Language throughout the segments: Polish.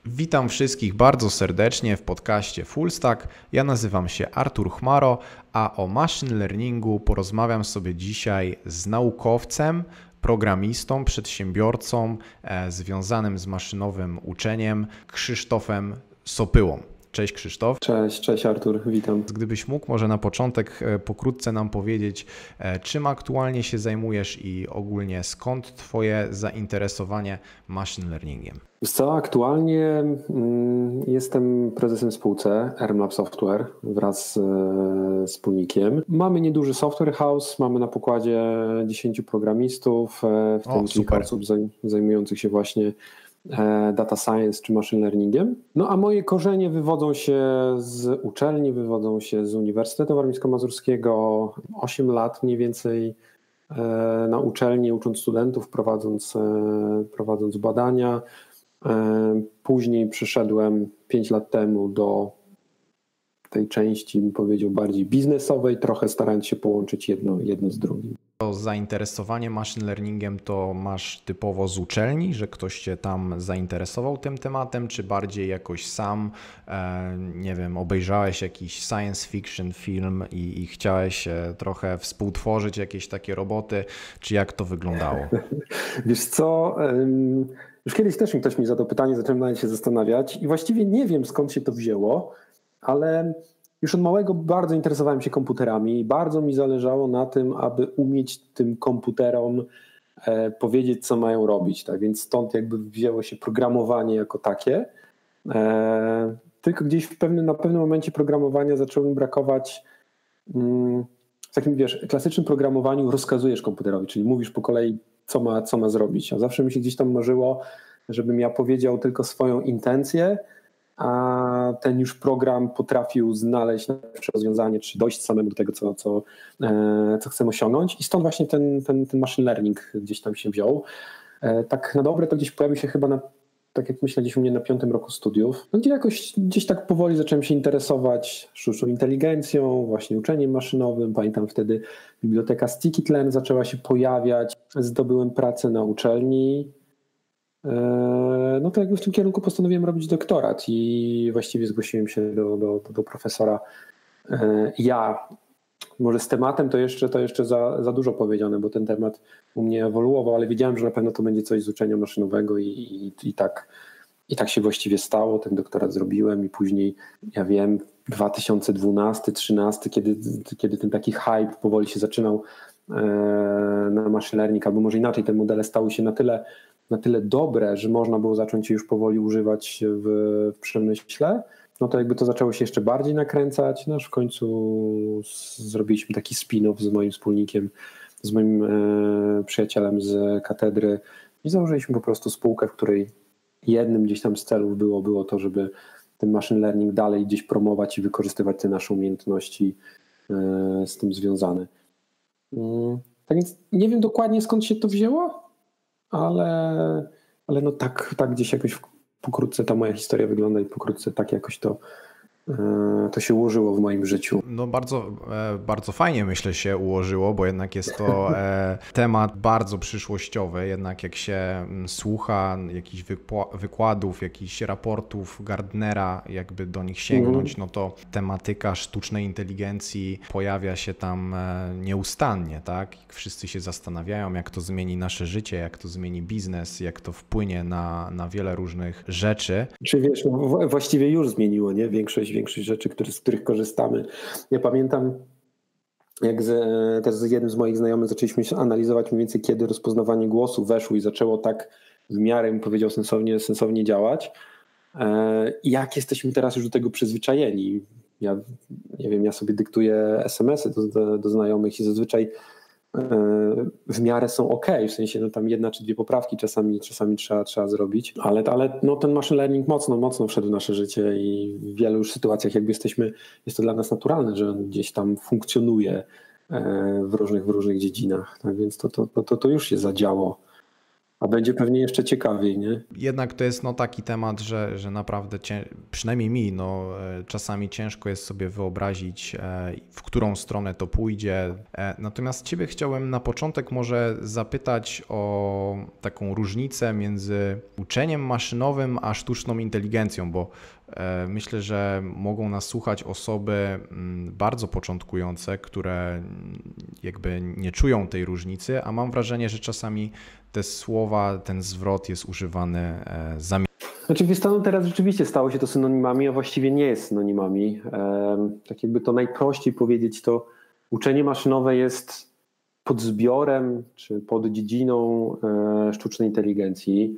Witam wszystkich bardzo serdecznie w podcaście Full Stack. Ja nazywam się Artur Chmaro, a o machine learningu porozmawiam sobie dzisiaj z naukowcem, programistą, przedsiębiorcą związanym z maszynowym uczeniem, Krzysztofem Sopyłą. Cześć Krzysztof. Cześć Artur, witam. Gdybyś mógł może na początek pokrótce nam powiedzieć, czym aktualnie się zajmujesz i ogólnie skąd Twoje zainteresowanie machine learningiem? Wiesz co, aktualnie jestem prezesem w spółce RMLab Software wraz z wspólnikiem. Mamy nieduży software house, mamy na pokładzie 10 programistów, w tym kilka osób zajmujących się właśnie data science czy machine learningiem. No a moje korzenie wywodzą się z uczelni, wywodzą się z Uniwersytetu Warmińsko-Mazurskiego. 8 lat mniej więcej na uczelni, ucząc studentów, prowadząc badania. Później przyszedłem 5 lat temu do tej części, bym powiedział, bardziej biznesowej, trochę starając się połączyć jedno z drugim. To zainteresowanie machine learningiem to masz typowo z uczelni, że ktoś cię tam zainteresował tym tematem, czy bardziej jakoś sam, nie wiem, obejrzałeś jakiś science fiction film i chciałeś trochę współtworzyć jakieś takie roboty, czy jak to wyglądało? Wiesz co, już kiedyś też ktoś mi zadał pytanie, zacząłem nawet się zastanawiać i właściwie nie wiem, skąd się to wzięło, ale już od małego bardzo interesowałem się komputerami i bardzo mi zależało na tym, aby umieć tym komputerom powiedzieć, co mają robić. Tak? Więc stąd jakby wzięło się programowanie jako takie. Tylko gdzieś na pewnym momencie programowania zaczęło mi brakować. W takim, klasycznym programowaniu rozkazujesz komputerowi, czyli mówisz po kolei, co ma zrobić. A zawsze mi się gdzieś tam marzyło, żebym ja powiedział tylko swoją intencję, a ten już program potrafił znaleźć najlepsze rozwiązanie, czy dojść samemu do tego, co chcemy osiągnąć. I stąd właśnie ten machine learning gdzieś tam się wziął. Tak na dobre to gdzieś pojawił się chyba tak jak myślę, gdzieś u mnie na 5. roku studiów, gdzie jakoś gdzieś tak powoli zacząłem się interesować sztuczną inteligencją, właśnie uczeniem maszynowym. Pamiętam wtedy biblioteka Scikit-learn zaczęła się pojawiać. Zdobyłem pracę na uczelni. No to jakby w tym kierunku postanowiłem robić doktorat i właściwie zgłosiłem się do profesora. Ja, może z tematem to jeszcze za dużo powiedziane, bo ten temat u mnie ewoluował, ale wiedziałem, że na pewno to będzie coś z uczenia maszynowego i tak się właściwie stało. Ten doktorat zrobiłem i później, ja wiem, 2012-2013, kiedy ten taki hype powoli się zaczynał na machine learning, albo może inaczej, te modele stały się na tyle dobre, że można było zacząć je już powoli używać w przemyśle, no to jakby to zaczęło się jeszcze bardziej nakręcać, no aż w końcu zrobiliśmy taki spin-off z moim wspólnikiem, z moim przyjacielem z katedry i założyliśmy po prostu spółkę, w której jednym gdzieś tam z celów było to, żeby ten machine learning dalej gdzieś promować i wykorzystywać te nasze umiejętności z tym związane. Tak więc nie wiem dokładnie, skąd się to wzięło, ale no tak gdzieś jakoś pokrótce ta moja historia wygląda i pokrótce tak jakoś to się ułożyło w moim życiu. No bardzo fajnie myślę się ułożyło, bo jednak jest to temat bardzo przyszłościowy, jednak jak się słucha jakichś wykładów, jakichś raportów Gardnera, jakby do nich sięgnąć, no to tematyka sztucznej inteligencji pojawia się tam nieustannie, tak? Wszyscy się zastanawiają, jak to zmieni nasze życie, jak to zmieni biznes, jak to wpłynie na wiele różnych rzeczy. Czy wiesz, no, właściwie już zmieniło, nie? Większość rzeczy, z których korzystamy. Ja pamiętam, jak też z jednym z moich znajomych zaczęliśmy analizować mniej więcej, kiedy rozpoznawanie głosu weszło i zaczęło tak w miarę, bym powiedział, sensownie działać. I jak jesteśmy teraz już do tego przyzwyczajeni. Ja nie wiem, ja sobie dyktuję SMS-y do znajomych i zazwyczaj w miarę są ok, w sensie no tam 1 czy 2 poprawki czasami trzeba zrobić, ale no ten machine learning mocno wszedł w nasze życie i w wielu już sytuacjach jakby jest to dla nas naturalne, że on gdzieś tam funkcjonuje w różnych dziedzinach, tak więc to już się zadziało, A będzie pewnie jeszcze ciekawiej, nie? Jednak to jest taki temat, że naprawdę przynajmniej mi czasami ciężko jest sobie wyobrazić, w którą stronę to pójdzie. Natomiast Ciebie chciałem na początek może zapytać o taką różnicę między uczeniem maszynowym a sztuczną inteligencją, bo myślę, że mogą nas słuchać osoby bardzo początkujące, które jakby nie czują tej różnicy, a mam wrażenie, że czasami te słowa, ten zwrot jest używany zamiennie. Znaczy teraz rzeczywiście stało się to synonimami, a właściwie nie jest synonimami. Tak jakby to najprościej powiedzieć, to uczenie maszynowe jest podzbiorem czy poddziedziną sztucznej inteligencji.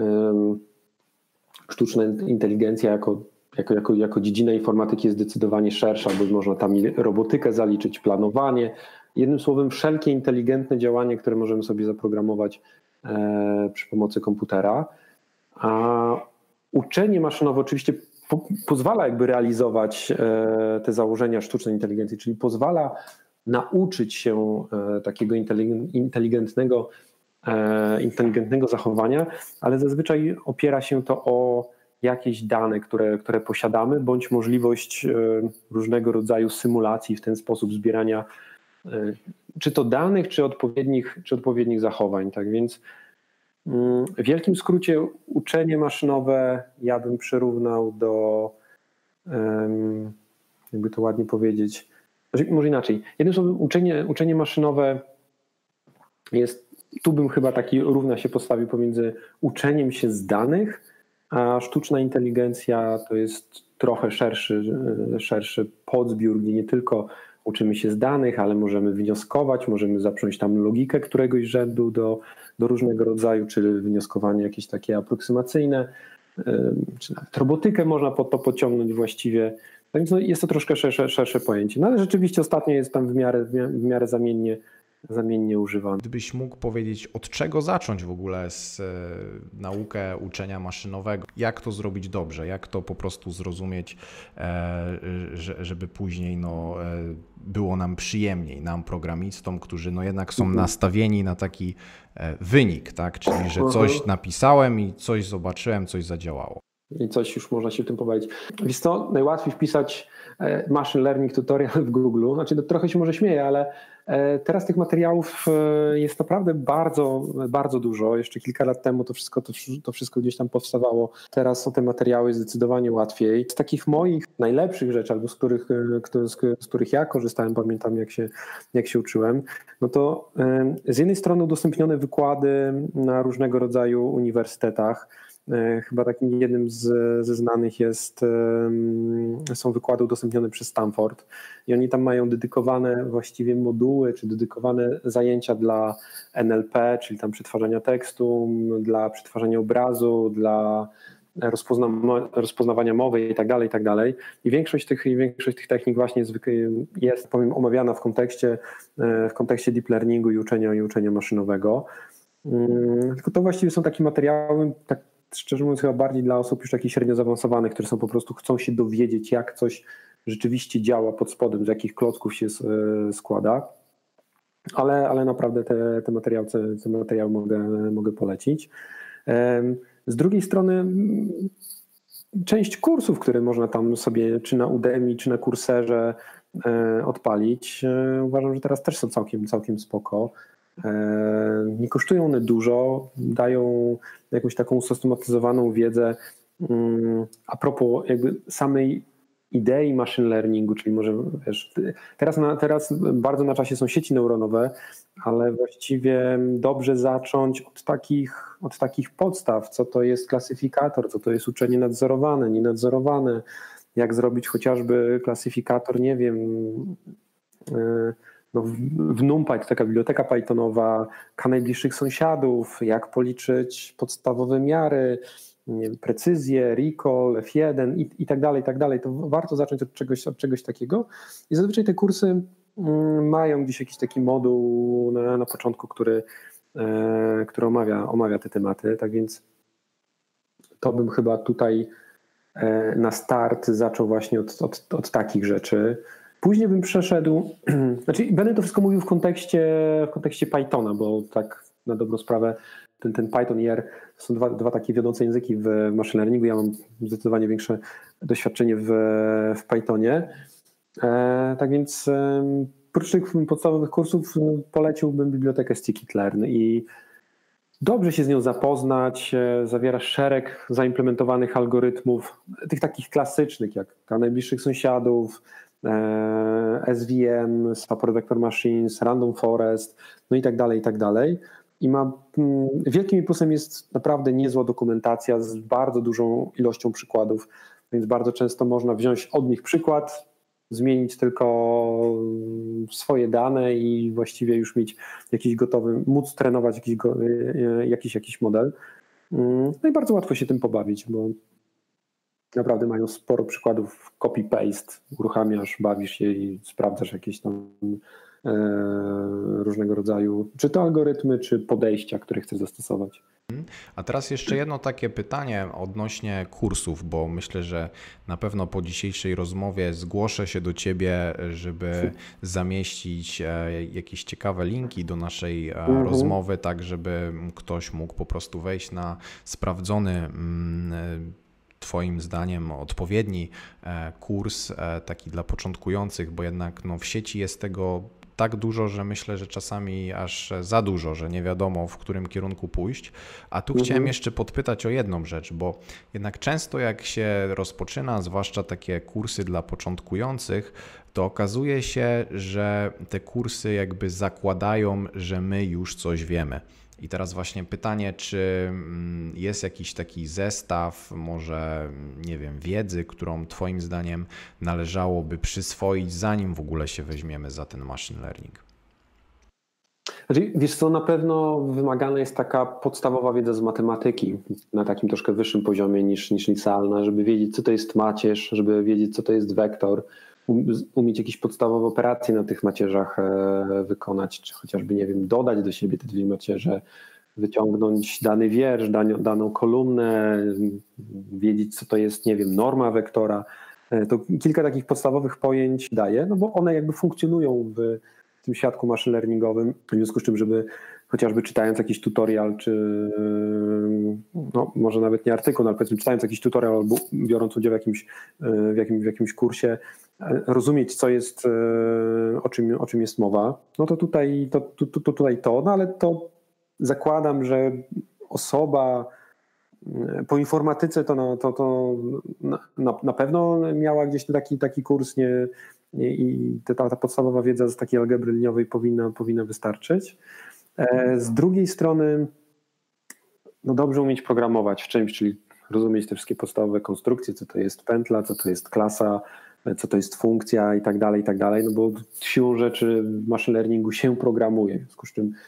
Sztuczna inteligencja jako dziedzina informatyki jest zdecydowanie szersza, bo można tam robotykę zaliczyć, planowanie. Jednym słowem, wszelkie inteligentne działanie, które możemy sobie zaprogramować przy pomocy komputera. A uczenie maszynowe oczywiście pozwala jakby realizować te założenia sztucznej inteligencji, czyli pozwala nauczyć się takiego inteligentnego zachowania, ale zazwyczaj opiera się to o jakieś dane, które posiadamy, bądź możliwość różnego rodzaju symulacji w ten sposób zbierania czy to danych, czy odpowiednich zachowań. Tak więc w wielkim skrócie uczenie maszynowe ja bym przyrównał do, jakby to ładnie powiedzieć, może inaczej. Jednym słowem, uczenie maszynowe jest, tu bym chyba równa się postawił pomiędzy uczeniem się z danych, a sztuczna inteligencja to jest trochę szerszy podzbiór, gdzie nie tylko uczymy się z danych, ale możemy wnioskować, możemy zacząć tam logikę któregoś rzędu do różnego rodzaju, czy wnioskowanie jakieś takie aproksymacyjne, czy nawet robotykę można pod to pociągnąć właściwie. Więc jest to troszkę szersze pojęcie. No ale rzeczywiście ostatnio jest tam w miarę zamiennie używany. Gdybyś mógł powiedzieć, od czego zacząć w ogóle z naukę uczenia maszynowego? Jak to zrobić dobrze? Jak to po prostu zrozumieć, żeby później było nam przyjemniej, nam programistom, którzy jednak są nastawieni na taki wynik, tak? Czyli że coś napisałem i coś zobaczyłem, coś zadziałało. I coś już można się w tym pobawić. Wiesz co, najłatwiej wpisać machine learning tutorial w Google. Znaczy, trochę się może śmieję, ale teraz tych materiałów jest naprawdę bardzo, bardzo dużo. Jeszcze kilka lat temu to wszystko gdzieś tam powstawało. Teraz o te materiały zdecydowanie łatwiej. Z takich moich najlepszych rzeczy, albo z których ja korzystałem, pamiętam jak się uczyłem, no to z jednej strony udostępnione wykłady na różnego rodzaju uniwersytetach. Chyba takim jednym ze znanych są wykłady udostępnione przez Stanford i oni tam mają dedykowane właściwie moduły, czy dedykowane zajęcia dla NLP, czyli tam przetwarzania tekstu, dla przetwarzania obrazu, dla rozpoznawania mowy i tak dalej. I większość tych technik właśnie jest powiem, omawiana w kontekście deep learningu i uczenia maszynowego. Tylko to właściwie są takie materiały, tak szczerze mówiąc chyba bardziej dla osób już takich średnio zaawansowanych, które są po prostu chcą się dowiedzieć, jak coś rzeczywiście działa pod spodem, z jakich klocków się składa. Ale naprawdę te materiały mogę polecić. Z drugiej strony część kursów, które można tam sobie czy na Udemy, czy na Courserze odpalić, uważam, że teraz też są całkiem spoko. Nie kosztują one dużo, dają jakąś taką usystematyzowaną wiedzę a propos jakby samej idei machine learningu, czyli może wiesz, teraz bardzo na czasie są sieci neuronowe, ale właściwie dobrze zacząć od takich podstaw, co to jest klasyfikator, co to jest uczenie nadzorowane, nienadzorowane, jak zrobić chociażby klasyfikator, nie wiem, w NumPy to taka biblioteka Pythonowa, K najbliższych sąsiadów, jak policzyć podstawowe miary, nie wiem, precyzję, recall, F1 i tak dalej, to warto zacząć od czegoś takiego. I zazwyczaj te kursy mają gdzieś jakiś taki moduł na początku, który omawia te tematy, tak więc to bym chyba tutaj na start zaczął właśnie od takich rzeczy. Później bym przeszedł, znaczy będę to wszystko mówił w kontekście Pythona, bo tak na dobrą sprawę ten Python i R to są dwa takie wiodące języki w machine learningu. Ja mam zdecydowanie większe doświadczenie w Pythonie. Tak więc oprócz tych podstawowych kursów poleciłbym bibliotekę Scikit-Learn i dobrze się z nią zapoznać. Zawiera szereg zaimplementowanych algorytmów, tych takich klasycznych jak dla najbliższych sąsiadów, SVM, Support Vector Machines, Random Forest, no i tak dalej, i tak dalej. I wielkim plusem jest naprawdę niezła dokumentacja z bardzo dużą ilością przykładów, więc bardzo często można wziąć od nich przykład, zmienić tylko swoje dane i właściwie już mieć jakiś gotowy, móc trenować jakiś model. No i bardzo łatwo się tym pobawić, bo naprawdę mają sporo przykładów copy-paste, uruchamiasz, bawisz się i sprawdzasz jakieś tam różnego rodzaju, czy to algorytmy, czy podejścia, które chcesz zastosować. A teraz jeszcze jedno takie pytanie odnośnie kursów, bo myślę, że na pewno po dzisiejszej rozmowie zgłoszę się do Ciebie, żeby zamieścić jakieś ciekawe linki do naszej rozmowy, tak żeby ktoś mógł po prostu wejść na sprawdzony, Twoim zdaniem odpowiedni kurs, taki dla początkujących, bo jednak w sieci jest tego tak dużo, że myślę, że czasami aż za dużo, że nie wiadomo, w którym kierunku pójść. A tu chciałem jeszcze podpytać o jedną rzecz, bo jednak często jak się rozpoczyna, zwłaszcza takie kursy dla początkujących, to okazuje się, że te kursy jakby zakładają, że my już coś wiemy. I teraz właśnie pytanie, czy jest jakiś taki zestaw, może nie wiem, wiedzy, którą Twoim zdaniem należałoby przyswoić, zanim w ogóle się weźmiemy za ten machine learning? Wiesz co, na pewno wymagana jest taka podstawowa wiedza z matematyki na takim troszkę wyższym poziomie niż licealna, żeby wiedzieć, co to jest macierz, żeby wiedzieć, co to jest wektor, umieć jakieś podstawowe operacje na tych macierzach wykonać, czy chociażby, nie wiem, dodać do siebie te dwie macierze, wyciągnąć dany wiersz, daną kolumnę, wiedzieć, co to jest, nie wiem, norma wektora. To kilka takich podstawowych pojęć daje, no bo one jakby funkcjonują w tym świadku machine learningowym, w związku z czym, żeby chociażby czytając jakiś tutorial, czy no, może nawet nie artykuł, ale powiedzmy czytając jakiś tutorial albo biorąc udział w jakimś kursie, rozumieć, co jest, o czym jest mowa, no to tutaj to, no ale to zakładam, że osoba po informatyce to na pewno miała gdzieś taki kurs i ta podstawowa wiedza z takiej algebry liniowej powinna wystarczyć. Z drugiej strony no dobrze umieć programować w czymś, czyli rozumieć te wszystkie podstawowe konstrukcje, co to jest pętla, co to jest klasa, co to jest funkcja i tak dalej, no bo siłą rzeczy w machine learningu się programuje, w związku z czym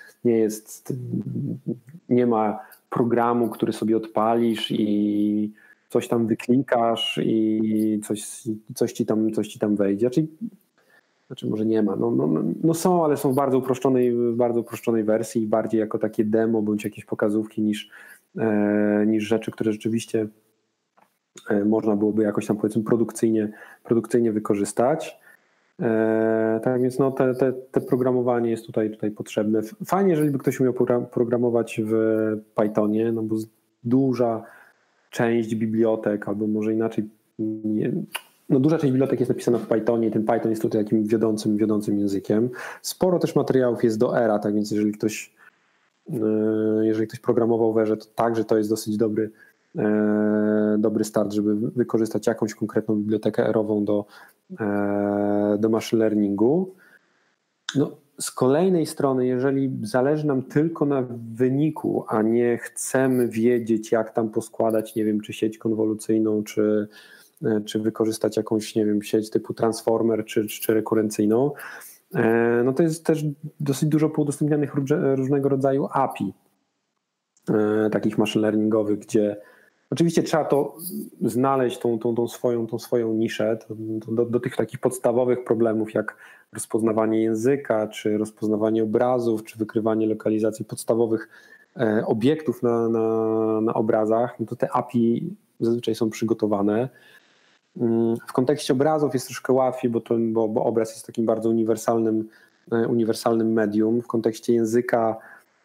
nie ma programu, który sobie odpalisz i coś tam wyklikasz i coś ci tam wejdzie. Znaczy może nie ma. No są, ale są w bardzo uproszczonej wersji i bardziej jako takie demo bądź jakieś pokazówki niż rzeczy, które rzeczywiście można byłoby jakoś tam powiedzmy produkcyjnie wykorzystać. Tak więc no te programowanie jest tutaj potrzebne. Fajnie, jeżeli by ktoś umiał programować w Pythonie, no bo duża część bibliotek, albo może inaczej, duża część bibliotek jest napisana w Pythonie i ten Python jest tutaj takim wiodącym językiem. Sporo też materiałów jest do Era, tak więc jeżeli ktoś programował w Erze, to także to jest dosyć dobry start, żeby wykorzystać jakąś konkretną bibliotekę erową do machine learningu. No, z kolejnej strony, jeżeli zależy nam tylko na wyniku, a nie chcemy wiedzieć, jak tam poskładać, nie wiem, czy sieć konwolucyjną, czy wykorzystać jakąś, nie wiem, sieć typu transformer, czy rekurencyjną, no to jest też dosyć dużo poudostępnianych różnego rodzaju API, takich machine learningowych, gdzie oczywiście trzeba to znaleźć, tą swoją niszę do tych takich podstawowych problemów, jak rozpoznawanie języka, czy rozpoznawanie obrazów, czy wykrywanie lokalizacji podstawowych obiektów na obrazach. No to te API zazwyczaj są przygotowane. W kontekście obrazów jest troszkę łatwiej, bo obraz jest takim bardzo uniwersalnym medium. W kontekście języka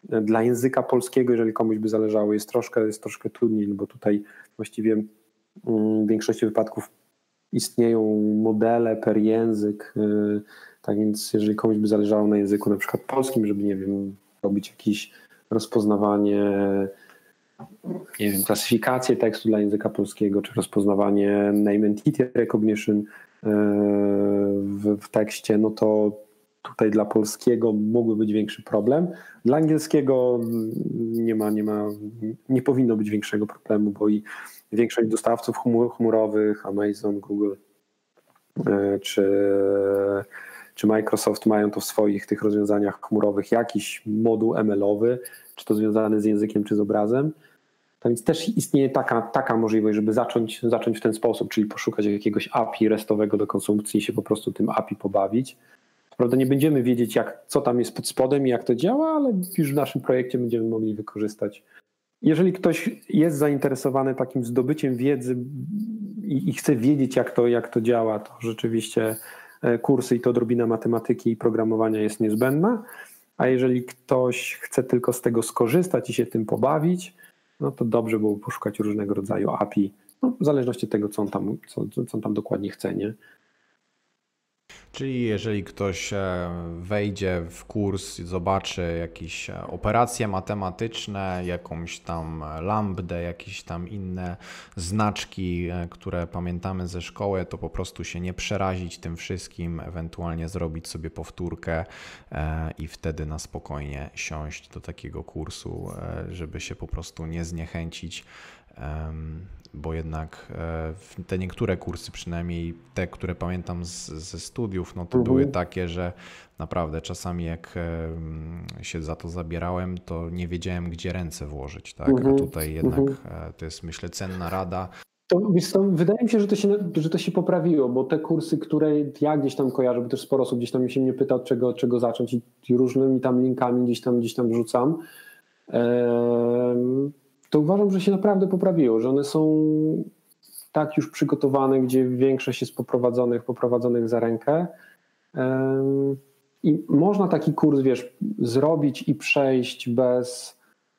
Dla języka polskiego, jeżeli komuś by zależało, jest troszkę trudniej, bo tutaj właściwie w większości wypadków istnieją modele per język, tak więc jeżeli komuś by zależało na języku na przykład polskim, żeby, nie wiem, robić jakieś rozpoznawanie, nie wiem, klasyfikację tekstu dla języka polskiego, czy rozpoznawanie name entity recognition w tekście, no to tutaj dla polskiego mógłby być większy problem. Dla angielskiego nie powinno być większego problemu, bo i większość dostawców chmurowych, Amazon, Google czy Microsoft mają to w swoich tych rozwiązaniach chmurowych jakiś moduł ML-owy, czy to związany z językiem, czy z obrazem. Tak więc też istnieje taka możliwość, żeby zacząć w ten sposób, czyli poszukać jakiegoś API restowego do konsumpcji i się po prostu tym API pobawić. Prawda, nie będziemy wiedzieć, co tam jest pod spodem i jak to działa, ale już w naszym projekcie będziemy mogli wykorzystać. Jeżeli ktoś jest zainteresowany takim zdobyciem wiedzy i chce wiedzieć, jak to działa, to rzeczywiście kursy i to odrobina matematyki i programowania jest niezbędna. A jeżeli ktoś chce tylko z tego skorzystać i się tym pobawić, no to dobrze byłoby poszukać różnego rodzaju API, no, w zależności od tego, co on tam dokładnie chce, nie? Czyli jeżeli ktoś wejdzie w kurs i zobaczy jakieś operacje matematyczne, jakąś tam lambdę, jakieś tam inne znaczki, które pamiętamy ze szkoły, to po prostu się nie przerazić tym wszystkim, ewentualnie zrobić sobie powtórkę i wtedy na spokojnie siąść do takiego kursu, żeby się po prostu nie zniechęcić. Bo jednak te niektóre kursy, przynajmniej te, które pamiętam ze studiów, no to były takie, że naprawdę czasami jak się za to zabierałem, to nie wiedziałem, gdzie ręce włożyć, tak? A tutaj jednak to jest, myślę, cenna rada. Wydaje mi się, że to się poprawiło, bo te kursy, które ja gdzieś tam kojarzę, bo też sporo osób gdzieś tam się mnie pyta, od czego zacząć i różnymi tam linkami gdzieś tam wrzucam, to uważam, że się naprawdę poprawiło, że one są tak już przygotowane, gdzie większość jest poprowadzonych za rękę i można taki kurs, wiesz, zrobić i przejść bez,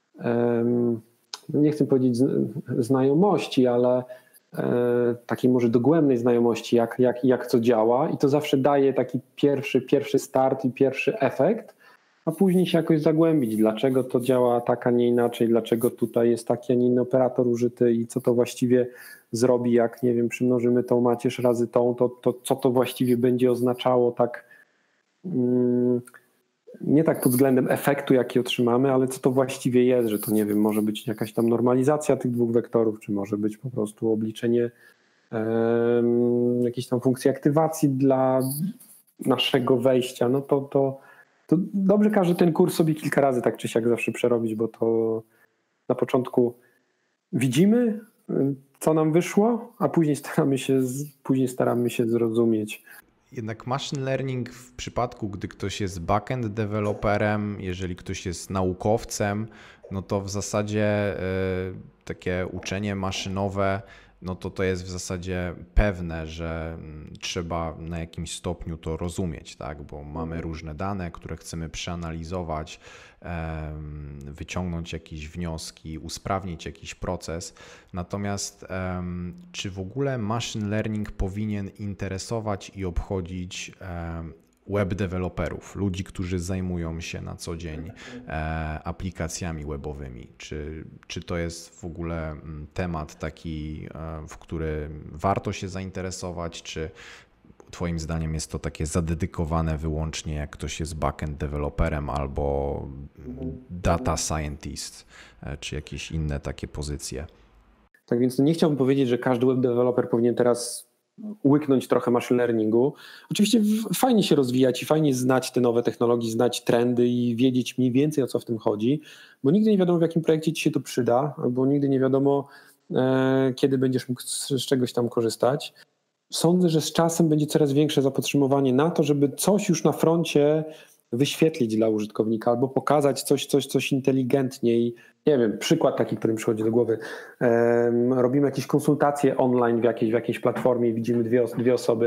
nie chcę powiedzieć znajomości, ale takiej może dogłębnej znajomości, jak co działa i to zawsze daje taki pierwszy start i pierwszy efekt, a później się jakoś zagłębić, dlaczego to działa tak, a nie inaczej, dlaczego tutaj jest taki, a nie inny operator użyty i co to właściwie zrobi, jak, nie wiem, przymnożymy tą macierz razy tą, to co to właściwie będzie oznaczało tak, nie tak pod względem efektu, jaki otrzymamy, ale co to właściwie jest, że to, nie wiem, może być jakaś tam normalizacja tych dwóch wektorów, czy może być po prostu obliczenie jakiejś tam funkcji aktywacji dla naszego wejścia, no to dobrze każdy ten kurs sobie kilka razy tak czy siak zawsze przerobić, bo to na początku widzimy, co nam wyszło, a później staramy się zrozumieć. Jednak machine learning w przypadku, gdy ktoś jest backend deweloperem, jeżeli ktoś jest naukowcem, no to w zasadzie takie uczenie maszynowe, no to jest w zasadzie pewne, że trzeba na jakimś stopniu to rozumieć, tak? Bo mamy różne dane, które chcemy przeanalizować, wyciągnąć jakieś wnioski, usprawnić jakiś proces. Natomiast czy w ogóle machine learning powinien interesować i obchodzić web deweloperów, ludzi, którzy zajmują się na co dzień aplikacjami webowymi? Czy to jest w ogóle temat taki, w który warto się zainteresować, czy Twoim zdaniem jest to takie zadedykowane wyłącznie, jak ktoś jest backend deweloperem albo data scientist, czy jakieś inne takie pozycje? Tak więc nie chciałbym powiedzieć, że każdy web developer powinien teraz łyknąć trochę machine learningu. Oczywiście fajnie się rozwijać i fajnie znać te nowe technologie, znać trendy i wiedzieć mniej więcej, o co w tym chodzi, bo nigdy nie wiadomo, w jakim projekcie ci się to przyda, albo nigdy nie wiadomo, kiedy będziesz mógł z czegoś tam korzystać. Sądzę, że z czasem będzie coraz większe zapotrzebowanie na to, żeby coś już na froncie wyświetlić dla użytkownika albo pokazać coś inteligentniej. Nie wiem, przykład taki, który mi przychodzi do głowy. Robimy jakieś konsultacje online w jakiejś platformie i widzimy dwie osoby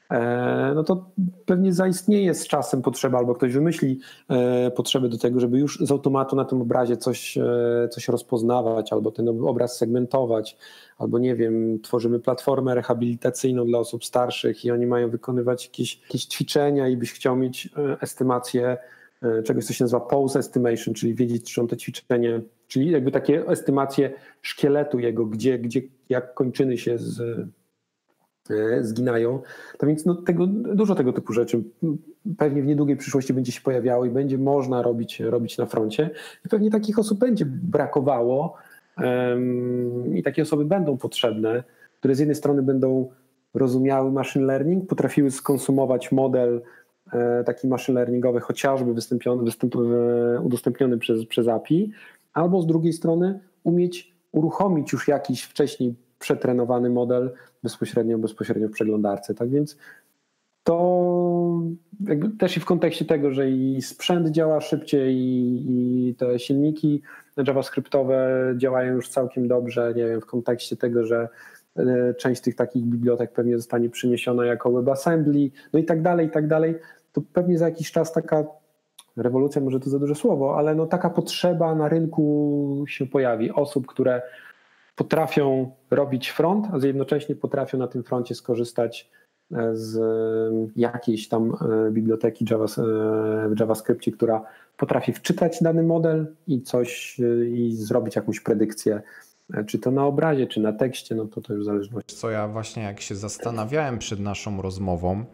no to pewnie zaistnieje z czasem potrzeba, albo ktoś wymyśli potrzebę do tego, żeby już z automatu na tym obrazie coś rozpoznawać, albo ten obraz segmentować, albo nie wiem, tworzymy platformę rehabilitacyjną dla osób starszych i oni mają wykonywać jakieś ćwiczenia i byś chciał mieć estymację czegoś, co się nazywa pose estimation, czyli wiedzieć, czy on to ćwiczenie, czyli jakby takie estymacje szkieletu jego, gdzie jak kończyny się zginają. To więc no, dużo tego typu rzeczy pewnie w niedługiej przyszłości będzie się pojawiało i będzie można robić na froncie. I pewnie takich osób będzie brakowało i takie osoby będą potrzebne, które z jednej strony będą rozumiały machine learning, potrafiły skonsumować model taki machine learningowy, chociażby udostępniony przez API, albo z drugiej strony umieć uruchomić już jakiś wcześniej przetrenowany model bezpośrednio w przeglądarce. Tak więc to jakby też i w kontekście tego, że i sprzęt działa szybciej i te silniki javascriptowe działają już całkiem dobrze, nie wiem, w kontekście tego, że część tych takich bibliotek pewnie zostanie przeniesiona jako WebAssembly, no i tak dalej, to pewnie za jakiś czas taka rewolucja, może to za duże słowo, ale no taka potrzeba na rynku się pojawi osób, które potrafią robić front, a jednocześnie potrafią na tym froncie skorzystać z jakiejś tam biblioteki w JavaScriptie, która potrafi wczytać dany model i zrobić jakąś predykcję, czy to na obrazie, czy na tekście, no to już zależności. Co ja właśnie jak się zastanawiałem przed naszą rozmową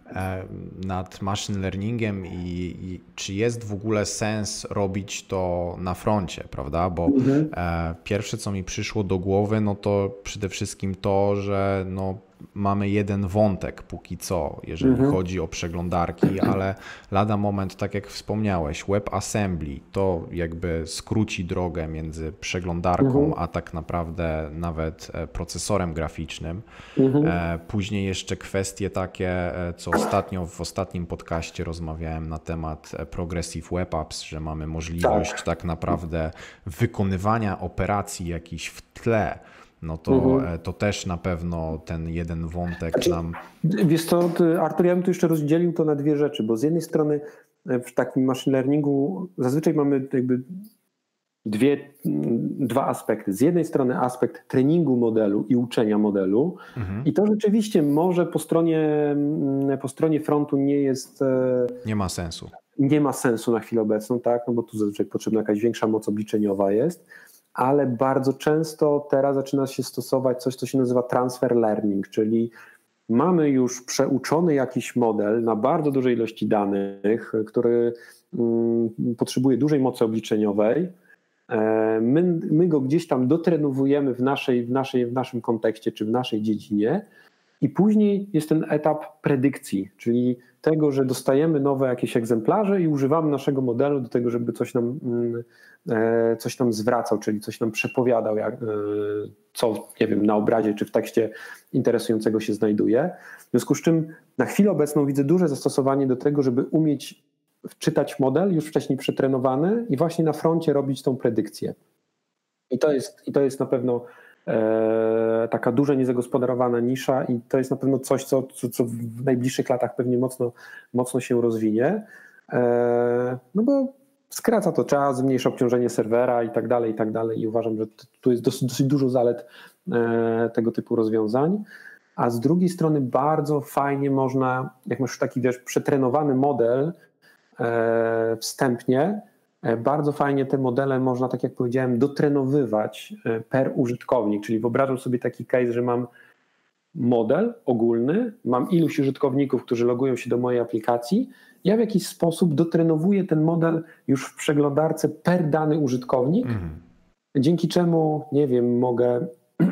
nad machine learningiem i czy jest w ogóle sens robić to na froncie, prawda? Bo pierwsze, co mi przyszło do głowy, no to przede wszystkim to, że no mamy jeden wątek póki co, jeżeli chodzi o przeglądarki, ale lada moment, tak jak wspomniałeś, WebAssembly to jakby skróci drogę między przeglądarką, a tak naprawdę nawet procesorem graficznym. Później jeszcze kwestie takie, co w ostatnim podcaście rozmawiałem na temat Progressive Web Apps, że mamy możliwość tak naprawdę wykonywania operacji jakichś w tle. No to też na pewno ten jeden wątek nam... Wiesz co, Artur, ja bym tu jeszcze rozdzielił to na dwie rzeczy, bo z jednej strony w takim machine learningu zazwyczaj mamy jakby dwa aspekty. Z jednej strony aspekt treningu modelu i uczenia modelu i to rzeczywiście może po stronie frontu nie jest... Nie ma sensu. Nie ma sensu na chwilę obecną, tak, no bo tu zazwyczaj potrzebna jakaś większa moc obliczeniowa jest, ale bardzo często teraz zaczyna się stosować coś, co się nazywa transfer learning, czyli mamy już przeuczony jakiś model na bardzo dużej ilości danych, który potrzebuje dużej mocy obliczeniowej. My go gdzieś tam dotrenowujemy w naszym kontekście czy w naszej dziedzinie i później jest ten etap predykcji, czyli tego, że dostajemy nowe jakieś egzemplarze i używamy naszego modelu do tego, żeby coś nam zwracał, czyli coś nam przepowiadał, co, nie wiem, na obrazie czy w tekście interesującego się znajduje. W związku z czym na chwilę obecną widzę duże zastosowanie do tego, żeby umieć wczytać model już wcześniej przetrenowany i właśnie na froncie robić tą predykcję. I to jest na pewno taka duża, niezagospodarowana nisza i to jest na pewno coś, co w najbliższych latach pewnie mocno się rozwinie, no bo skraca to czas, zmniejsza obciążenie serwera i tak dalej i uważam, że tu jest dosyć dużo zalet tego typu rozwiązań, a z drugiej strony bardzo fajnie można, jak masz taki przetrenowany model wstępnie, bardzo fajnie te modele można, tak jak powiedziałem, dotrenowywać per użytkownik, czyli wyobrażam sobie taki case, że mam model ogólny, mam iluś użytkowników, którzy logują się do mojej aplikacji, ja w jakiś sposób dotrenowuję ten model już w przeglądarce per dany użytkownik, dzięki czemu, nie wiem, mogę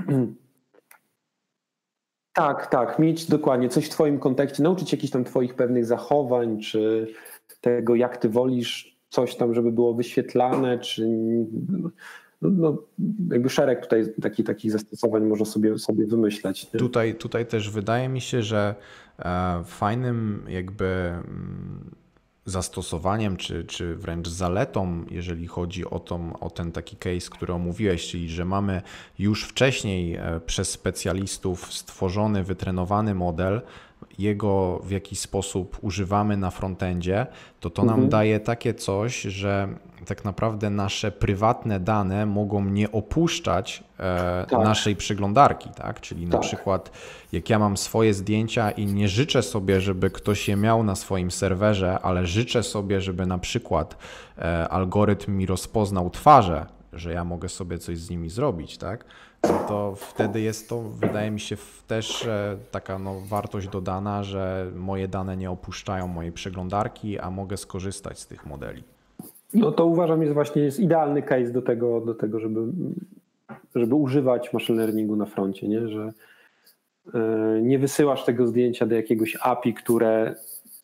tak, mieć dokładnie coś w twoim kontekście, nauczyć się jakichś tam twoich pewnych zachowań, czy tego, jak ty wolisz coś tam, żeby było wyświetlane, czy no, jakby szereg tutaj takich zastosowań można sobie wymyśleć. Tutaj też wydaje mi się, że fajnym jakby zastosowaniem, czy wręcz zaletą, jeżeli chodzi o ten taki case, który omówiłeś, czyli że mamy już wcześniej przez specjalistów stworzony, wytrenowany model jego w jakiś sposób używamy na frontendzie, to nam daje takie coś, że tak naprawdę nasze prywatne dane mogą nie opuszczać naszej przeglądarki, tak? Czyli na przykład jak ja mam swoje zdjęcia i nie życzę sobie, żeby ktoś je miał na swoim serwerze, ale życzę sobie, żeby na przykład algorytm mi rozpoznał twarze, że ja mogę sobie coś z nimi zrobić, tak? No to wtedy jest to, wydaje mi się, też taka wartość dodana, że moje dane nie opuszczają mojej przeglądarki, a mogę skorzystać z tych modeli. No to uważam jest idealny case do tego żeby używać machine learningu na froncie, nie? Że nie wysyłasz tego zdjęcia do jakiegoś API, które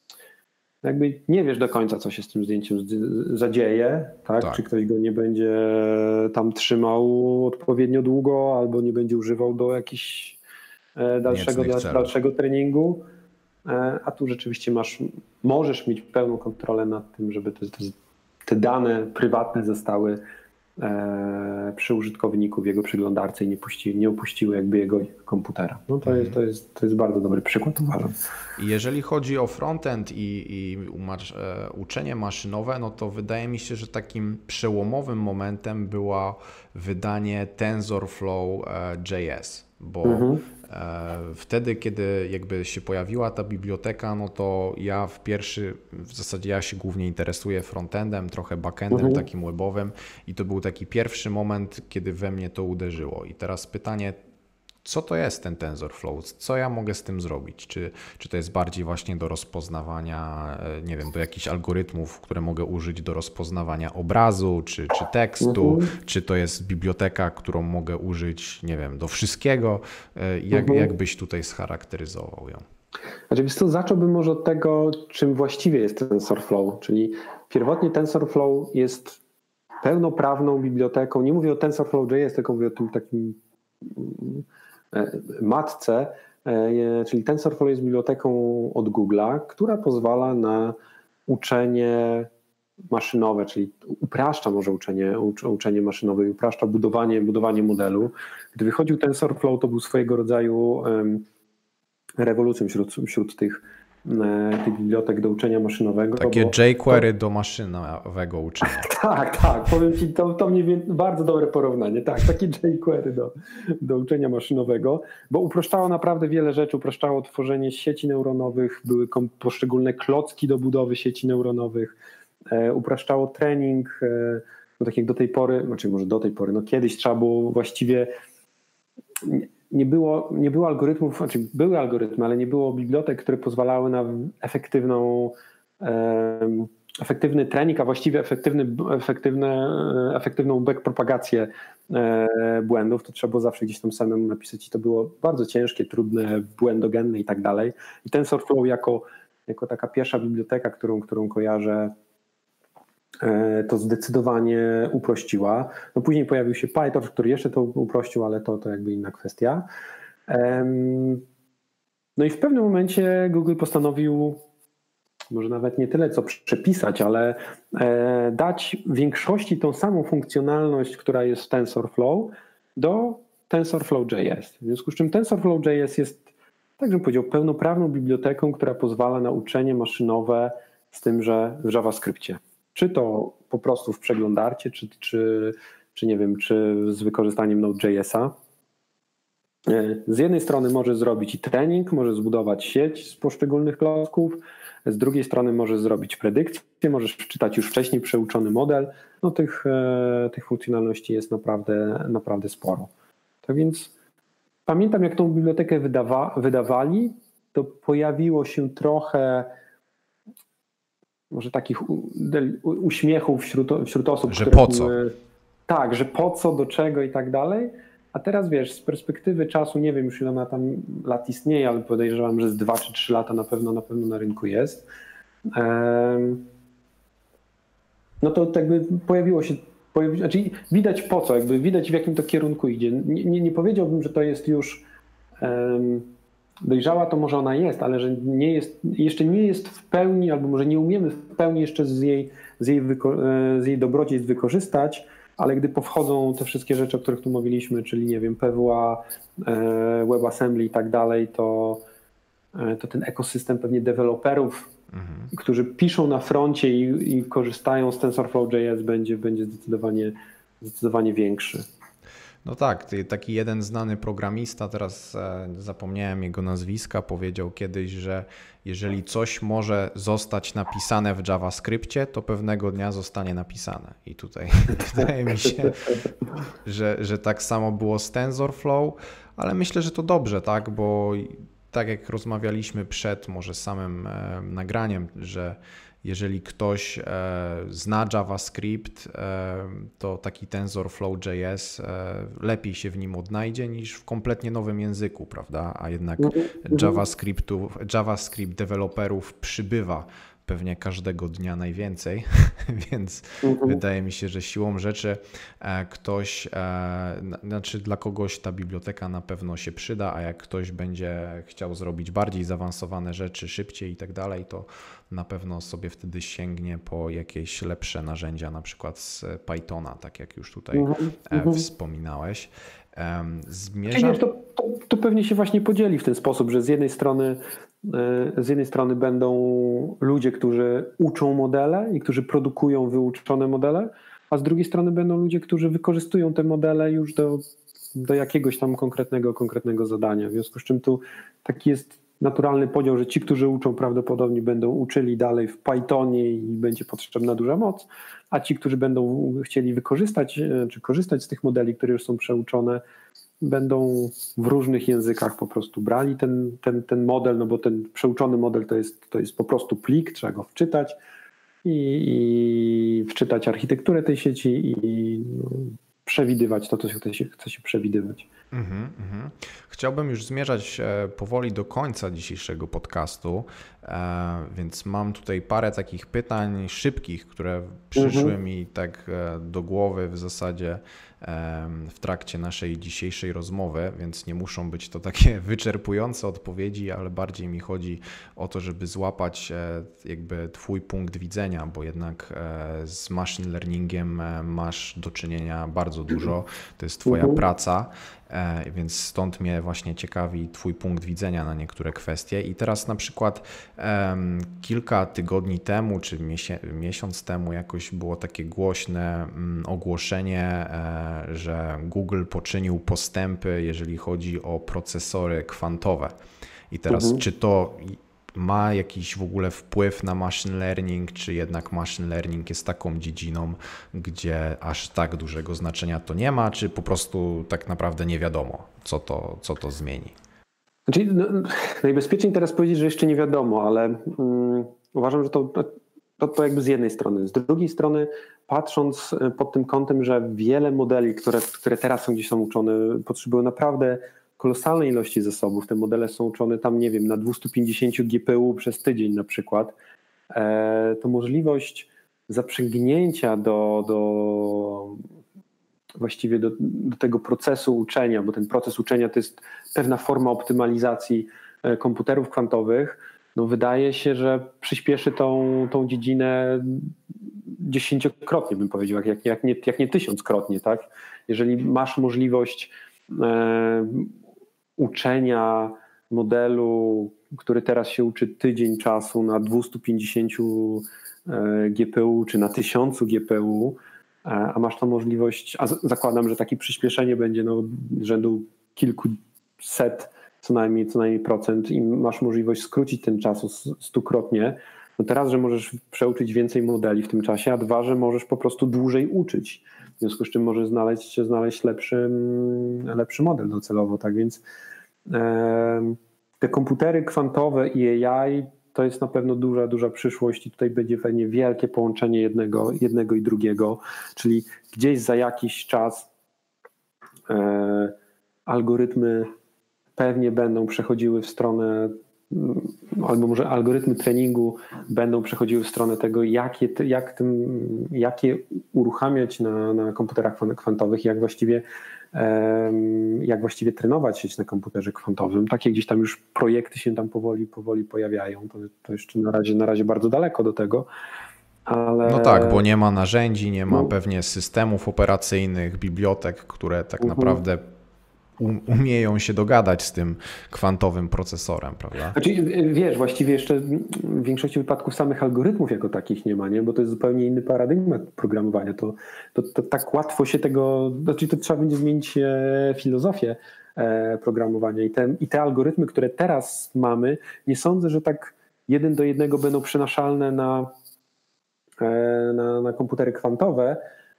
jakby nie wiesz do końca, co się z tym zdjęciem zadzieje, tak? Czy ktoś go nie będzie tam trzymał odpowiednio długo, albo nie będzie używał do jakichś dalszego treningu, a tu rzeczywiście możesz mieć pełną kontrolę nad tym, żeby te dane prywatne zostały przy użytkowniku w jego przeglądarce i nie opuściły jakby jego komputera. No to jest bardzo dobry przykład, uważam. Jeżeli chodzi o frontend i uczenie maszynowe, no to wydaje mi się, że takim przełomowym momentem było wydanie TensorFlow.js, bo wtedy, kiedy jakby się pojawiła ta biblioteka, no to w zasadzie ja się głównie interesuję frontendem, trochę backendem takim webowym i to był taki pierwszy moment, kiedy we mnie to uderzyło. I teraz pytanie, co to jest ten TensorFlow? Co ja mogę z tym zrobić? Czy to jest bardziej właśnie do rozpoznawania, nie wiem, do jakichś algorytmów, które mogę użyć do rozpoznawania obrazu, czy tekstu, czy to jest biblioteka, którą mogę użyć, nie wiem, do wszystkiego? Jak byś tutaj scharakteryzował ją? Znaczy, wiesz co, zacząłbym może od tego, czym właściwie jest TensorFlow, czyli pierwotnie TensorFlow jest pełnoprawną biblioteką, nie mówię o TensorFlow.js, tylko mówię o tym takim matce, czyli TensorFlow jest biblioteką od Google'a, która pozwala na uczenie maszynowe, czyli upraszcza może uczenie maszynowe i upraszcza budowanie modelu. Gdy wychodził TensorFlow, to był swojego rodzaju rewolucją wśród tych bibliotek do uczenia maszynowego. Takie jQuery do maszynowego uczenia. Tak, powiem Ci, to mniej więcej bardzo dobre porównanie. Tak, takie jQuery do uczenia maszynowego, bo uproszczało naprawdę wiele rzeczy, uproszczało tworzenie sieci neuronowych, były poszczególne klocki do budowy sieci neuronowych, upraszczało trening, no tak jak do tej pory, no kiedyś trzeba było właściwie nie było algorytmów, znaczy były algorytmy, ale nie było bibliotek, które pozwalały na efektywny trening, a właściwie efektywną backpropagację błędów. To trzeba było zawsze gdzieś tam samemu napisać i to było bardzo ciężkie, trudne, błędogenne i tak dalej. I TensorFlow jako taka pierwsza biblioteka, którą kojarzę, to zdecydowanie uprościła. No później pojawił się PyTorch, który jeszcze to uprościł, ale to jakby inna kwestia. No i w pewnym momencie Google postanowił, może nawet nie tyle co przepisać, ale dać większości tą samą funkcjonalność, która jest w TensorFlow, do TensorFlow.js. W związku z czym TensorFlow.js jest, tak bym powiedział, pełnoprawną biblioteką, która pozwala na uczenie maszynowe z tym, że w JavaScriptie. Czy to po prostu w przeglądarce, czy nie wiem, czy z wykorzystaniem Node.jsa. Z jednej strony może zrobić i trening, może zbudować sieć z poszczególnych klocków, z drugiej strony może zrobić predykcję, możesz wczytać już wcześniej przeuczony model. No tych funkcjonalności jest naprawdę sporo. Tak więc pamiętam, jak tą bibliotekę wydawali, to pojawiło się trochę może takich uśmiechów wśród osób, że po co? Tak, że po co, do czego i tak dalej. A teraz wiesz, z perspektywy czasu, nie wiem już ile ona tam lat istnieje, ale podejrzewam, że z 2 czy 3 lata na pewno na rynku jest. No to jakby znaczy widać po co, jakby widać w jakim to kierunku idzie. Nie powiedziałbym, że to jest już dojrzała, to może ona jest, ale że jeszcze nie jest w pełni, albo może nie umiemy w pełni jeszcze z jej dobrodziejstw wykorzystać, ale gdy powchodzą te wszystkie rzeczy, o których tu mówiliśmy, czyli nie wiem, PWA, WebAssembly i tak dalej, to to ten ekosystem pewnie deweloperów, którzy piszą na froncie i korzystają z TensorFlow.js będzie zdecydowanie większy. No tak, taki jeden znany programista, teraz zapomniałem jego nazwiska, powiedział kiedyś, że jeżeli coś może zostać napisane w JavaScriptie, to pewnego dnia zostanie napisane. I tutaj wydaje mi się, że tak samo było z TensorFlow, ale myślę, że to dobrze, tak, bo tak jak rozmawialiśmy przed może samym nagraniem, że jeżeli ktoś zna JavaScript, to taki TensorFlow.js lepiej się w nim odnajdzie niż w kompletnie nowym języku, prawda? A jednak JavaScript deweloperów przybywa pewnie każdego dnia najwięcej, więc wydaje mi się, że siłą rzeczy dla kogoś ta biblioteka na pewno się przyda, a jak ktoś będzie chciał zrobić bardziej zaawansowane rzeczy szybciej i tak dalej, to na pewno sobie wtedy sięgnie po jakieś lepsze narzędzia, na przykład z Pythona, tak jak już tutaj wspominałeś. To pewnie się właśnie podzieli w ten sposób, że z jednej strony będą ludzie, którzy uczą modele i którzy produkują wyuczone modele, a z drugiej strony będą ludzie, którzy wykorzystują te modele już do jakiegoś tam konkretnego zadania. W związku z czym tu taki jest naturalny podział, że ci, którzy uczą, prawdopodobnie będą uczyli dalej w Pythonie i będzie potrzebna duża moc, a ci, którzy będą chcieli wykorzystać czy korzystać z tych modeli, które już są przeuczone, będą w różnych językach po prostu brali ten model, no bo ten przeuczony model to jest po prostu plik, trzeba go wczytać i wczytać architekturę tej sieci i przewidywać to, co chce się przewidywać. Chciałbym już zmierzać powoli do końca dzisiejszego podcastu, więc mam tutaj parę takich pytań szybkich, które przyszły mi tak do głowy w zasadzie w trakcie naszej dzisiejszej rozmowy, więc nie muszą być to takie wyczerpujące odpowiedzi, ale bardziej mi chodzi o to, żeby złapać jakby twój punkt widzenia, bo jednak z machine learningiem masz do czynienia bardzo dużo, to jest twoja praca, więc stąd mnie właśnie ciekawi twój punkt widzenia na niektóre kwestie. I teraz na przykład kilka tygodni temu, czy miesiąc temu jakoś było takie głośne ogłoszenie, że Google poczynił postępy, jeżeli chodzi o procesory kwantowe. I teraz czy to ma jakiś w ogóle wpływ na machine learning, czy jednak machine learning jest taką dziedziną, gdzie aż tak dużego znaczenia to nie ma, czy po prostu tak naprawdę nie wiadomo, co to zmieni? Znaczy, najbezpieczniej teraz powiedzieć, że jeszcze nie wiadomo, ale uważam, że to jakby z jednej strony. Z drugiej strony, patrząc pod tym kątem, że wiele modeli, które teraz są gdzieś tam uczone, potrzebują naprawdę kolosalnej ilości zasobów. Te modele są uczone tam, nie wiem, na 250 GPU przez tydzień na przykład. To możliwość zaprzęgnięcia właściwie do tego procesu uczenia, bo ten proces uczenia to jest pewna forma optymalizacji komputerów kwantowych, no wydaje się, że przyspieszy tą dziedzinę dziesięciokrotnie, bym powiedział, jak nie tysiąckrotnie, tak? Jeżeli masz możliwość uczenia modelu, który teraz się uczy tydzień czasu na 250 GPU czy na 1000 GPU, a masz tą możliwość, a zakładam, że takie przyspieszenie będzie rzędu kilkuset co najmniej procent i masz możliwość skrócić ten czas 100-krotnie, no teraz, że możesz przeuczyć więcej modeli w tym czasie, a dwa, że możesz po prostu dłużej uczyć. W związku z czym możesz znaleźć lepszy model docelowo. Tak więc te komputery kwantowe i AI to jest na pewno duża przyszłość i tutaj będzie pewnie wielkie połączenie jednego i drugiego, czyli gdzieś za jakiś czas algorytmy pewnie będą przechodziły w stronę, albo może algorytmy treningu będą przechodziły w stronę tego, jakie uruchamiać na komputerach kwantowych, jak właściwie trenować sieć na komputerze kwantowym. Takie gdzieś tam już projekty się tam powoli pojawiają. To jeszcze na razie bardzo daleko do tego. Ale... No tak, bo nie ma narzędzi, nie ma pewnie systemów operacyjnych, bibliotek, które tak naprawdę umieją się dogadać z tym kwantowym procesorem, prawda? Znaczy, wiesz, właściwie jeszcze w większości wypadków samych algorytmów jako takich nie ma, nie? Bo to jest zupełnie inny paradygmat programowania. To tak łatwo się tego, znaczy to trzeba będzie zmienić filozofię programowania i te algorytmy, które teraz mamy, nie sądzę, że tak 1 do 1 będą przenaszalne na komputery kwantowe,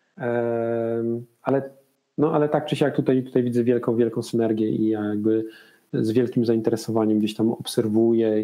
ale tak czy siak tutaj widzę wielką synergię i ja jakby z wielkim zainteresowaniem gdzieś tam obserwuję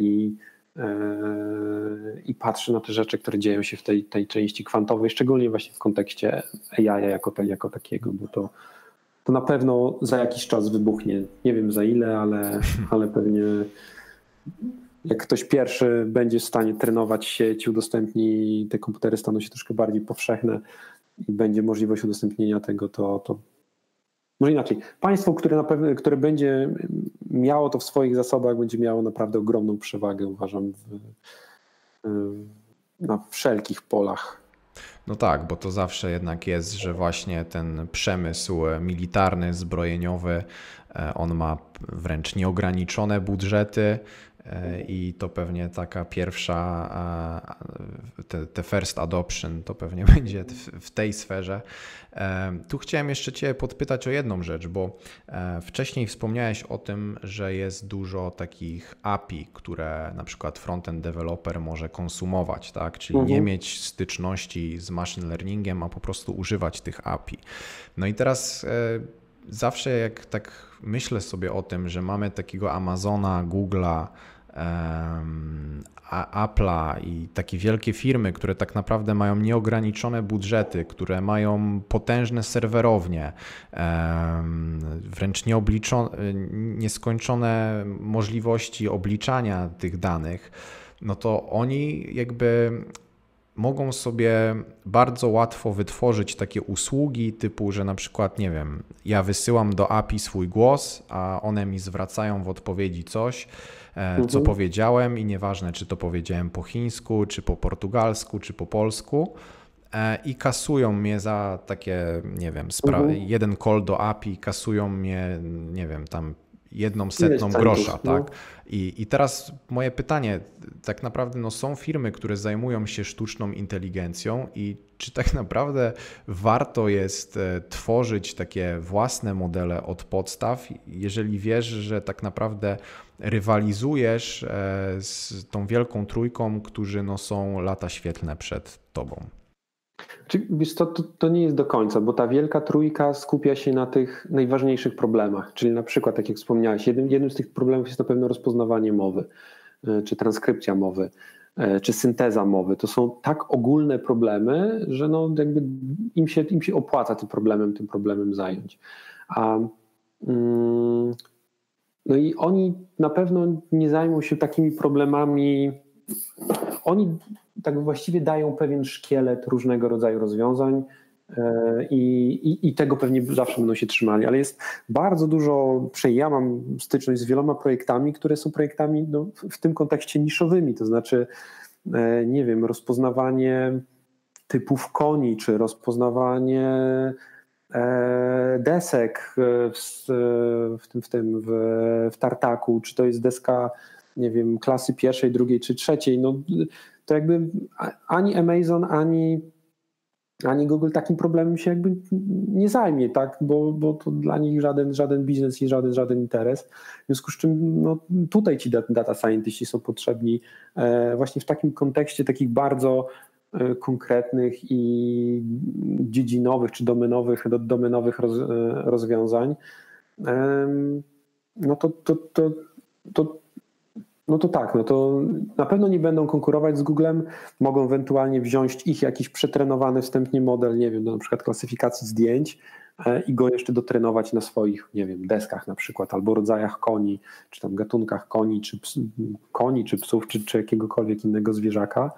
i patrzę na te rzeczy, które dzieją się w tej części kwantowej, szczególnie właśnie w kontekście AI jako takiego, bo to na pewno za jakiś czas wybuchnie. Nie wiem za ile, ale pewnie jak ktoś pierwszy będzie w stanie trenować sieć, udostępni, te komputery staną się troszkę bardziej powszechne i będzie możliwość udostępnienia tego, to może inaczej. Państwo, które będzie miało to w swoich zasobach, będzie miało naprawdę ogromną przewagę, uważam, na wszelkich polach. No tak, bo to zawsze jednak jest, że właśnie ten przemysł militarny, zbrojeniowy, on ma wręcz nieograniczone budżety i to pewnie taka pierwsza, te first adoption to pewnie będzie w tej sferze. Tu chciałem jeszcze Cię podpytać o jedną rzecz, bo wcześniej wspomniałeś o tym, że jest dużo takich API, które na przykład frontend developer może konsumować, tak? Czyli nie mieć styczności z machine learningiem, a po prostu używać tych API. No i teraz zawsze jak tak myślę sobie o tym, że mamy takiego Amazona, Google'a, Apple'a i takie wielkie firmy, które tak naprawdę mają nieograniczone budżety, które mają potężne serwerownie, wręcz nieskończone możliwości obliczania tych danych, no to oni jakby mogą sobie bardzo łatwo wytworzyć takie usługi typu, że na przykład, nie wiem, ja wysyłam do API swój głos, a one mi zwracają w odpowiedzi coś, co powiedziałem i nieważne, czy to powiedziałem po chińsku, czy po portugalsku, czy po polsku i kasują mnie za takie, nie wiem, jeden call do API, kasują mnie, nie wiem, tam 1/100 grosza, tak? I teraz moje pytanie, tak naprawdę no, są firmy, które zajmują się sztuczną inteligencją i czy tak naprawdę warto jest tworzyć takie własne modele od podstaw, jeżeli wiesz, że tak naprawdę rywalizujesz z tą wielką trójką, którzy no, są lata świetlne przed tobą? Wiesz, to nie jest do końca, bo ta wielka trójka skupia się na tych najważniejszych problemach, czyli na przykład, tak jak wspomniałeś, jednym z tych problemów jest na pewno rozpoznawanie mowy, czy transkrypcja mowy, czy synteza mowy. To są tak ogólne problemy, że no jakby im się opłaca tym problemem zająć. No i oni na pewno nie zajmą się takimi problemami. Oni tak właściwie dają pewien szkielet różnego rodzaju rozwiązań i tego pewnie zawsze będą się trzymali, ale jest bardzo dużo, ja mam styczność z wieloma projektami, które są projektami no, w tym kontekście niszowymi, to znaczy nie wiem, rozpoznawanie typów koni, czy rozpoznawanie desek w tartaku, czy to jest deska, nie wiem, klasy pierwszej, drugiej czy trzeciej, no to jakby ani Amazon, ani Google takim problemem się jakby nie zajmie, tak? Bo to dla nich żaden biznes i żaden interes. W związku z czym no, tutaj ci data scientiści są potrzebni właśnie w takim kontekście takich bardzo konkretnych i dziedzinowych czy domenowych rozwiązań. No to tak, no to na pewno nie będą konkurować z Googlem, mogą ewentualnie wziąć ich jakiś przetrenowany wstępnie model, nie wiem, do na przykład klasyfikacji zdjęć i go jeszcze dotrenować na swoich, nie wiem, deskach na przykład, albo rodzajach koni, czy tam gatunkach koni, czy psów, czy jakiegokolwiek innego zwierzaka.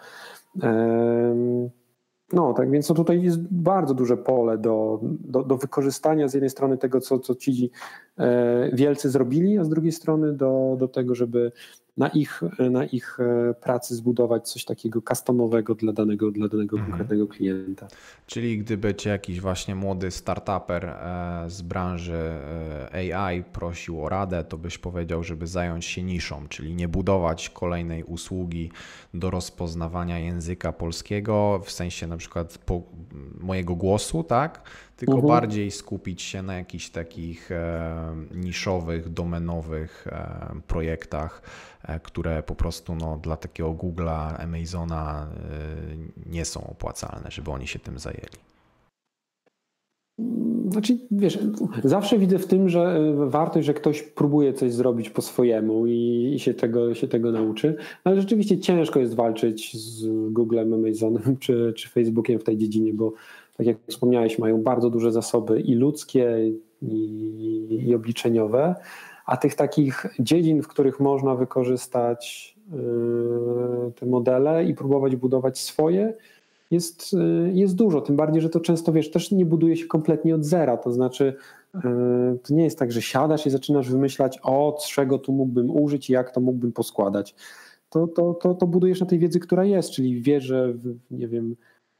No tak, więc no tutaj jest bardzo duże pole do wykorzystania z jednej strony tego, co ci wielcy zrobili, a z drugiej strony do tego, żeby na ich pracy zbudować coś takiego customowego dla danego konkretnego klienta. Czyli gdyby cię jakiś właśnie młody startuper z branży AI prosił o radę, to byś powiedział, żeby zająć się niszą, czyli nie budować kolejnej usługi do rozpoznawania języka polskiego, w sensie na przykład mojego głosu, tak? Tylko bardziej skupić się na jakichś takich niszowych, domenowych projektach, które po prostu dla takiego Google'a, Amazona nie są opłacalne, żeby oni się tym zajęli. Znaczy, wiesz, zawsze widzę w tym, że wartość, że ktoś próbuje coś zrobić po swojemu i się tego nauczy, ale rzeczywiście ciężko jest walczyć z Googlem, Amazonem czy Facebookiem w tej dziedzinie, bo tak jak wspomniałeś, mają bardzo duże zasoby i ludzkie, i obliczeniowe, a tych takich dziedzin, w których można wykorzystać te modele i próbować budować swoje, jest dużo, tym bardziej, że to często, wiesz, też nie buduje się kompletnie od zera, to znaczy to nie jest tak, że siadasz i zaczynasz wymyślać, z czego tu mógłbym użyć i jak to mógłbym poskładać. To budujesz na tej wiedzy, która jest, czyli wiesz, że nie wiem,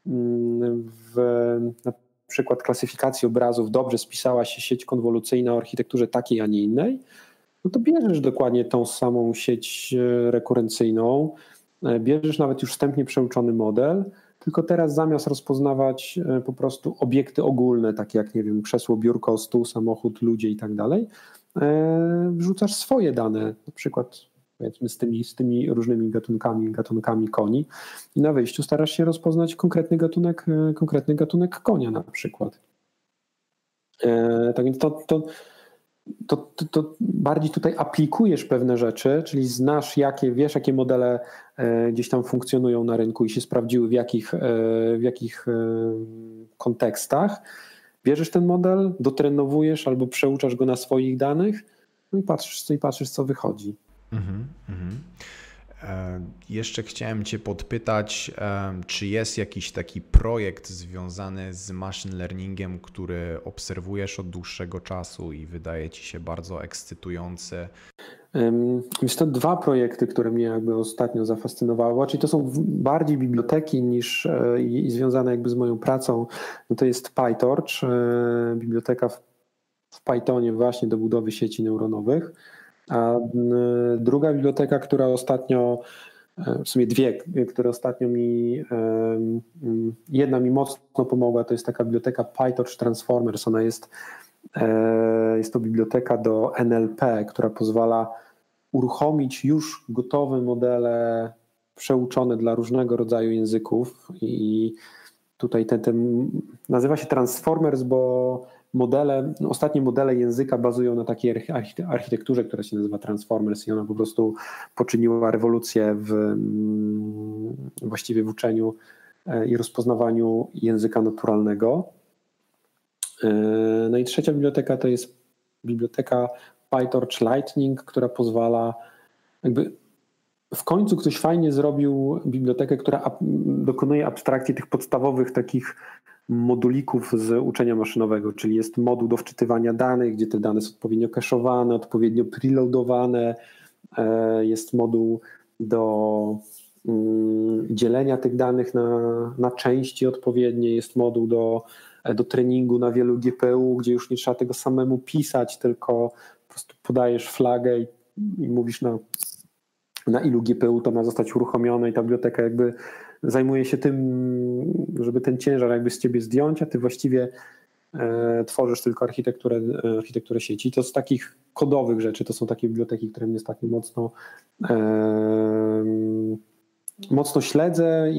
na przykład klasyfikacji obrazów dobrze spisała się sieć konwolucyjna o architekturze takiej, a nie innej, no to bierzesz dokładnie tą samą sieć rekurencyjną, bierzesz nawet już wstępnie przeuczony model, tylko teraz zamiast rozpoznawać po prostu obiekty ogólne, takie jak, nie wiem, krzesło, biurko, stół, samochód, ludzie i tak dalej, wrzucasz swoje dane, na przykład powiedzmy z tymi różnymi gatunkami koni i na wyjściu starasz się rozpoznać konkretny gatunek konia na przykład. Tak więc to bardziej tutaj aplikujesz pewne rzeczy, czyli wiesz, jakie modele gdzieś tam funkcjonują na rynku i się sprawdziły w jakich kontekstach. Bierzesz ten model, dotrenowujesz albo przeuczasz go na swoich danych, no i patrzysz co wychodzi. Jeszcze chciałem Cię podpytać, czy jest jakiś taki projekt związany z machine learningiem, który obserwujesz od dłuższego czasu i wydaje Ci się bardzo ekscytujący? Jest to 2 projekty, które mnie jakby ostatnio zafascynowały, czyli to są bardziej biblioteki niż i związane jakby z moją pracą. No to jest PyTorch, biblioteka w Pythonie właśnie do budowy sieci neuronowych. A druga biblioteka, która ostatnio, w sumie 2, które ostatnio jedna mi mocno pomogła, to jest taka biblioteka PyTorch Transformers. Ona jest to biblioteka do NLP, która pozwala uruchomić już gotowe modele przeuczone dla różnego rodzaju języków i tutaj ten nazywa się Transformers, bo ostatnie modele języka bazują na takiej architekturze, która się nazywa Transformers i ona po prostu poczyniła rewolucję właściwie w uczeniu i rozpoznawaniu języka naturalnego. No i trzecia biblioteka to jest biblioteka PyTorch Lightning, która pozwala jakby w końcu ktoś fajnie zrobił bibliotekę, która dokonuje abstrakcji tych podstawowych takich modulików z uczenia maszynowego, czyli jest moduł do wczytywania danych, gdzie te dane są odpowiednio cache'owane, odpowiednio preloadowane, jest moduł do dzielenia tych danych na części odpowiednie, jest moduł do treningu na wielu GPU, gdzie już nie trzeba tego samemu pisać, tylko po prostu podajesz flagę i mówisz na ilu GPU to ma zostać uruchomione i ta biblioteka jakby zajmuje się tym, żeby ten ciężar jakby z ciebie zdjąć, a ty właściwie tworzysz tylko architekturę sieci. To z takich kodowych rzeczy, to są takie biblioteki, które mnie ostatnio mocno śledzę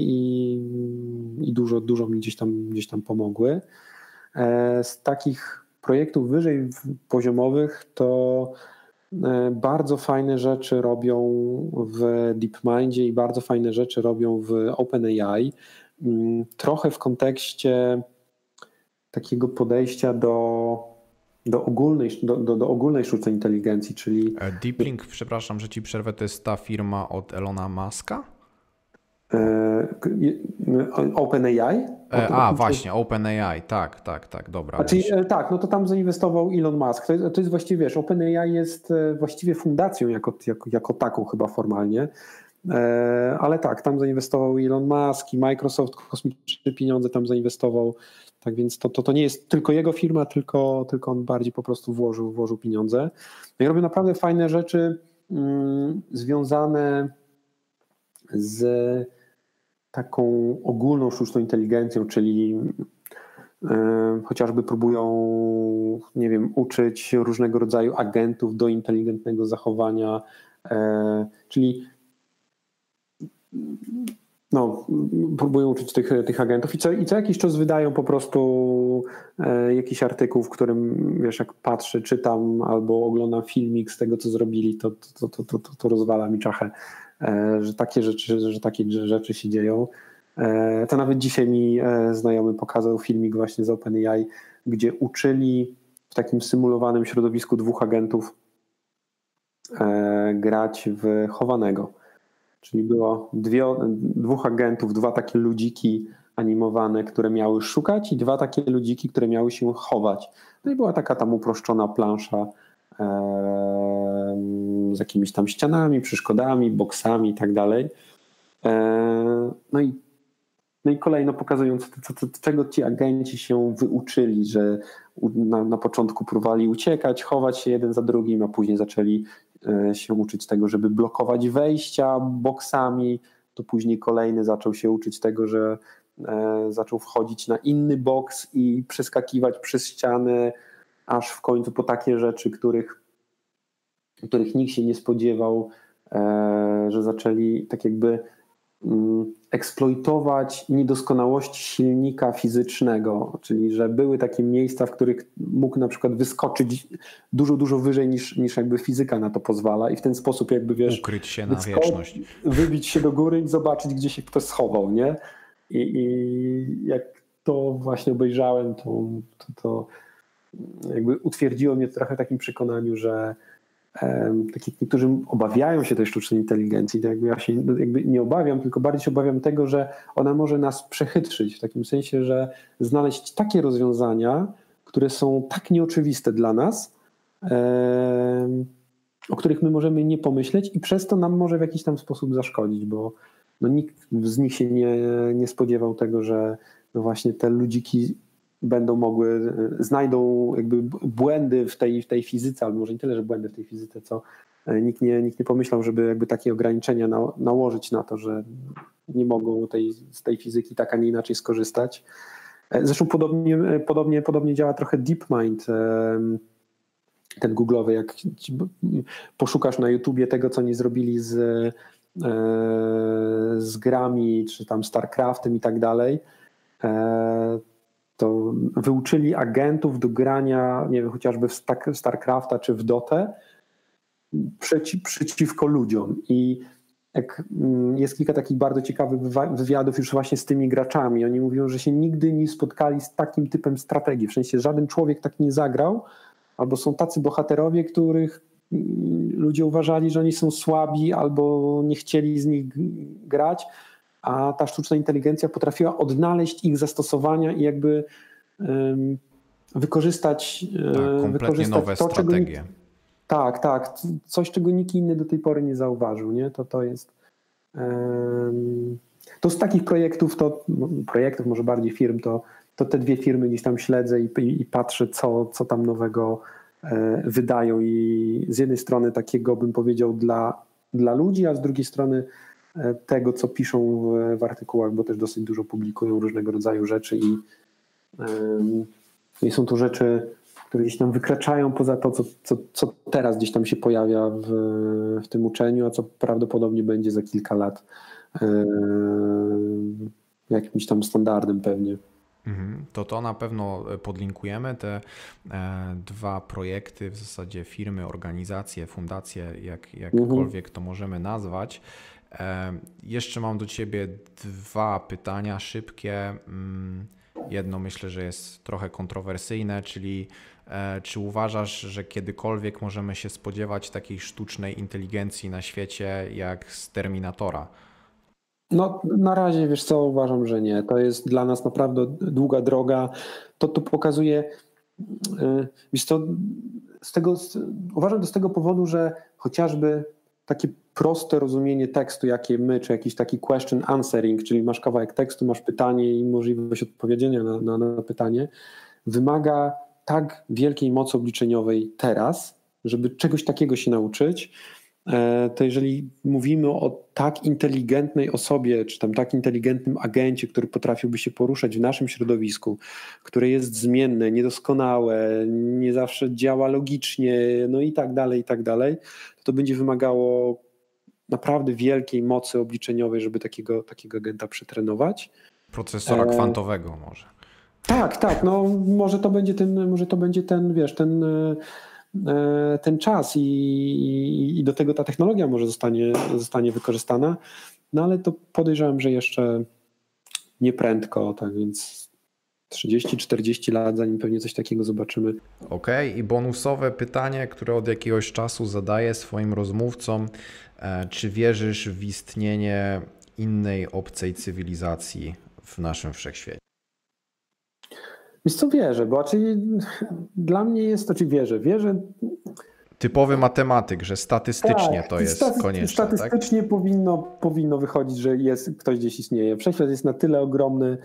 i dużo mi gdzieś tam pomogły. Z takich projektów wyżej poziomowych to bardzo fajne rzeczy robią w DeepMindzie i bardzo fajne rzeczy robią w OpenAI. Trochę w kontekście takiego podejścia do ogólnej sztucznej inteligencji, czyli... DeepLink, przepraszam, że ci przerwę, to jest ta firma od Elona Muska? OpenAI? Właśnie, OpenAI, tak, dobra. Tak, no to tam zainwestował Elon Musk. To jest właściwie, wiesz, OpenAI jest właściwie fundacją jako taką chyba formalnie, ale tak, tam zainwestował Elon Musk i Microsoft kosmiczne pieniądze tam zainwestował, tak więc to nie jest tylko jego firma, tylko on bardziej po prostu włożył pieniądze. No i robią naprawdę fajne rzeczy związane z taką ogólną sztuczną inteligencją, czyli chociażby próbują, nie wiem, uczyć różnego rodzaju agentów do inteligentnego zachowania, czyli próbują uczyć tych agentów i co jakiś czas wydają po prostu jakiś artykuł, w którym, wiesz, jak patrzę, czytam albo oglądam filmik z tego, co zrobili, to rozwala mi czachę, że takie rzeczy się dzieją. To nawet dzisiaj mi znajomy pokazał filmik właśnie z OpenAI, gdzie uczyli w takim symulowanym środowisku 2 agentów grać w chowanego. Czyli było 2 agentów, 2 takie ludziki animowane, które miały szukać i 2 takie ludziki, które miały się chować. No i była taka tam uproszczona plansza z jakimiś tam ścianami, przeszkodami, boksami i tak dalej. No i kolejno pokazując, czego ci agenci się wyuczyli, że na początku próbowali uciekać, chować się jeden za drugim, a później zaczęli się uczyć tego, żeby blokować wejścia boksami, to później kolejny zaczął się uczyć tego, że zaczął wchodzić na inny boks i przeskakiwać przez ścianę, aż w końcu po takie rzeczy, których nikt się nie spodziewał, że zaczęli tak jakby eksploitować niedoskonałości silnika fizycznego, czyli że były takie miejsca, w których mógł na przykład wyskoczyć dużo wyżej niż jakby fizyka na to pozwala i w ten sposób jakby, wiesz, ukryć się na wieczność. Wybić się do góry i zobaczyć, gdzie się ktoś schował, nie? I jak to właśnie obejrzałem, to jakby utwierdziło mnie trochę w takim przekonaniu, że tak jak niektórzy obawiają się tej sztucznej inteligencji, to jakby ja się jakby nie obawiam, tylko bardziej się obawiam tego, że ona może nas przechytrzyć, w takim sensie, że znaleźć takie rozwiązania, które są tak nieoczywiste dla nas, o których my możemy nie pomyśleć i przez to nam może w jakiś tam sposób zaszkodzić, bo nikt z nich się nie spodziewał tego, że no właśnie te ludziki znajdą jakby błędy w tej fizyce, albo może nie tyle, że błędy w tej fizyce, co nikt nie pomyślał, żeby jakby takie ograniczenia nałożyć na to, że nie mogą z tej fizyki tak, a nie inaczej skorzystać. Zresztą podobnie działa trochę DeepMind, ten googlowy, jak poszukasz na YouTubie tego, co nie zrobili z grami, czy tam StarCraftem i tak dalej, to wyuczyli agentów do grania, nie wiem, chociażby w StarCrafta czy w Dotę przeciwko ludziom. I jest kilka takich bardzo ciekawych wywiadów już właśnie z tymi graczami. Oni mówią, że się nigdy nie spotkali z takim typem strategii. W sensie żaden człowiek tak nie zagrał, albo są tacy bohaterowie, których ludzie uważali, że oni są słabi, albo nie chcieli z nich grać, a ta sztuczna inteligencja potrafiła odnaleźć ich zastosowania i jakby wykorzystać kompletnie nowe strategie. Tak. Coś, czego nikt inny do tej pory nie zauważył. Nie? To z takich projektów, może bardziej firm, to te 2 firmy gdzieś tam śledzę i patrzę, co tam nowego wydają. I z jednej strony takiego, bym powiedział, dla ludzi, a z drugiej strony tego, co piszą w artykułach, bo też dosyć dużo publikują różnego rodzaju rzeczy i są to rzeczy, które gdzieś tam wykraczają poza to, co teraz gdzieś tam się pojawia w tym uczeniu, a co prawdopodobnie będzie za kilka lat jakimś tam standardem pewnie. To na pewno podlinkujemy te 2 projekty, w zasadzie firmy, organizacje, fundacje, jakkolwiek to możemy nazwać. Jeszcze mam do Ciebie 2 pytania szybkie. Jedno myślę, że jest trochę kontrowersyjne, czyli czy uważasz, że kiedykolwiek możemy się spodziewać takiej sztucznej inteligencji na świecie jak z Terminatora? No na razie, wiesz co, uważam, że nie. To jest dla nas naprawdę długa droga. To pokazuje, wiesz co, uważam to z tego powodu, że chociażby takie proste rozumienie tekstu, jakie my, czy jakiś taki question answering, czyli masz kawałek tekstu, masz pytanie i możliwość odpowiedzenia na pytanie, wymaga tak wielkiej mocy obliczeniowej teraz, żeby czegoś takiego się nauczyć, to jeżeli mówimy o tak inteligentnej osobie, czy tam tak inteligentnym agencie, który potrafiłby się poruszać w naszym środowisku, które jest zmienne, niedoskonałe, nie zawsze działa logicznie, no i tak dalej, to będzie wymagało naprawdę wielkiej mocy obliczeniowej, żeby takiego agenta przetrenować. Procesora kwantowego może. Tak, no może to będzie ten, wiesz, ten czas i do tego ta technologia może zostanie wykorzystana, no ale to podejrzewam, że jeszcze nie prędko, tak więc 30-40 lat, zanim pewnie coś takiego zobaczymy. Okej, i bonusowe pytanie, które od jakiegoś czasu zadaję swoim rozmówcom. Czy wierzysz w istnienie innej obcej cywilizacji w naszym wszechświecie? Wiesz co, wierzę, bo dla mnie jest, wierzę. Typowy matematyk, że statystycznie tak, to jest konieczne. Statystycznie tak? powinno wychodzić, że ktoś gdzieś istnieje. Wszechświat jest na tyle ogromny,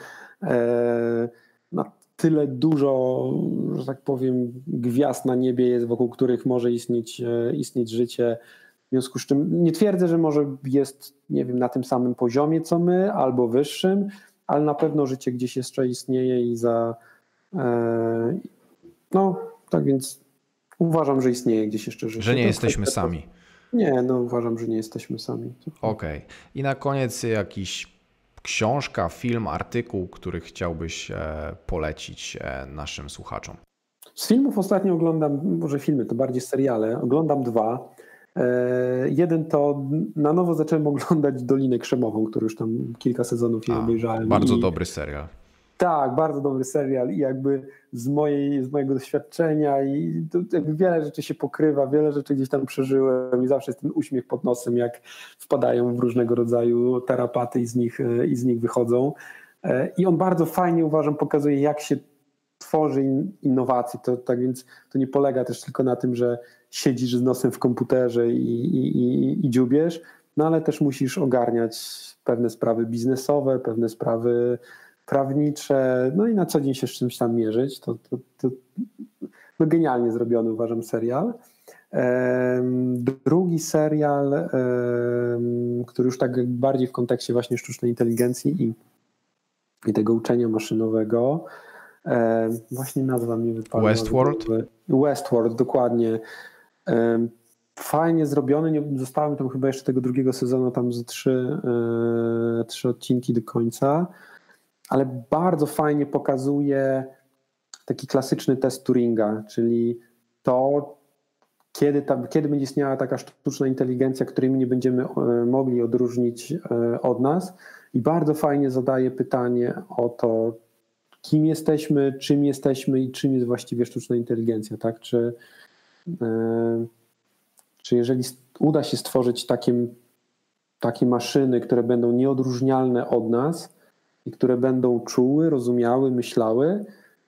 na tyle dużo, że tak powiem, gwiazd na niebie jest, wokół których może istnieć życie. W związku z czym nie twierdzę, że może jest, nie wiem, na tym samym poziomie co my, albo wyższym, ale na pewno życie gdzieś jeszcze istnieje i no, tak więc uważam, że istnieje gdzieś jeszcze życie. Że nie jesteśmy sami. Nie, no uważam, że nie jesteśmy sami. Okej. I na koniec jakiś książka, film, artykuł, który chciałbyś polecić naszym słuchaczom? Z filmów ostatnio oglądam, może filmy, to bardziej seriale, oglądam 2. Jeden to na nowo zacząłem oglądać Dolinę Krzemową, który już tam kilka sezonów nie obejrzałem. Bardzo dobry serial. Tak, bardzo dobry serial i jakby z mojego doświadczenia i jakby wiele rzeczy się pokrywa, wiele rzeczy gdzieś tam przeżyłem i zawsze jest ten uśmiech pod nosem, jak wpadają w różnego rodzaju tarapaty i z nich wychodzą. I on bardzo fajnie, uważam, pokazuje, jak się tworzy innowacje. Tak więc to nie polega też tylko na tym, że siedzisz z nosem w komputerze i dziubiesz, no ale też musisz ogarniać pewne sprawy biznesowe, pewne sprawy prawnicze, no i na co dzień się z czymś tam mierzyć. To no genialnie zrobiony, uważam, serial. Drugi serial, który już tak bardziej w kontekście właśnie sztucznej inteligencji i tego uczenia maszynowego, właśnie nazwa mi wypadła. Westworld, dokładnie. Fajnie zrobiony, nie zostało mi tam chyba jeszcze tego drugiego sezonu, tam z 3 odcinki do końca, ale bardzo fajnie pokazuje taki klasyczny test Turinga, czyli to, kiedy będzie istniała taka sztuczna inteligencja, której my nie będziemy mogli odróżnić od nas, i bardzo fajnie zadaje pytanie o to, kim jesteśmy i czym jest właściwie sztuczna inteligencja, tak? Czy jeżeli uda się stworzyć takie maszyny, które będą nieodróżnialne od nas i które będą czuły, rozumiały, myślały,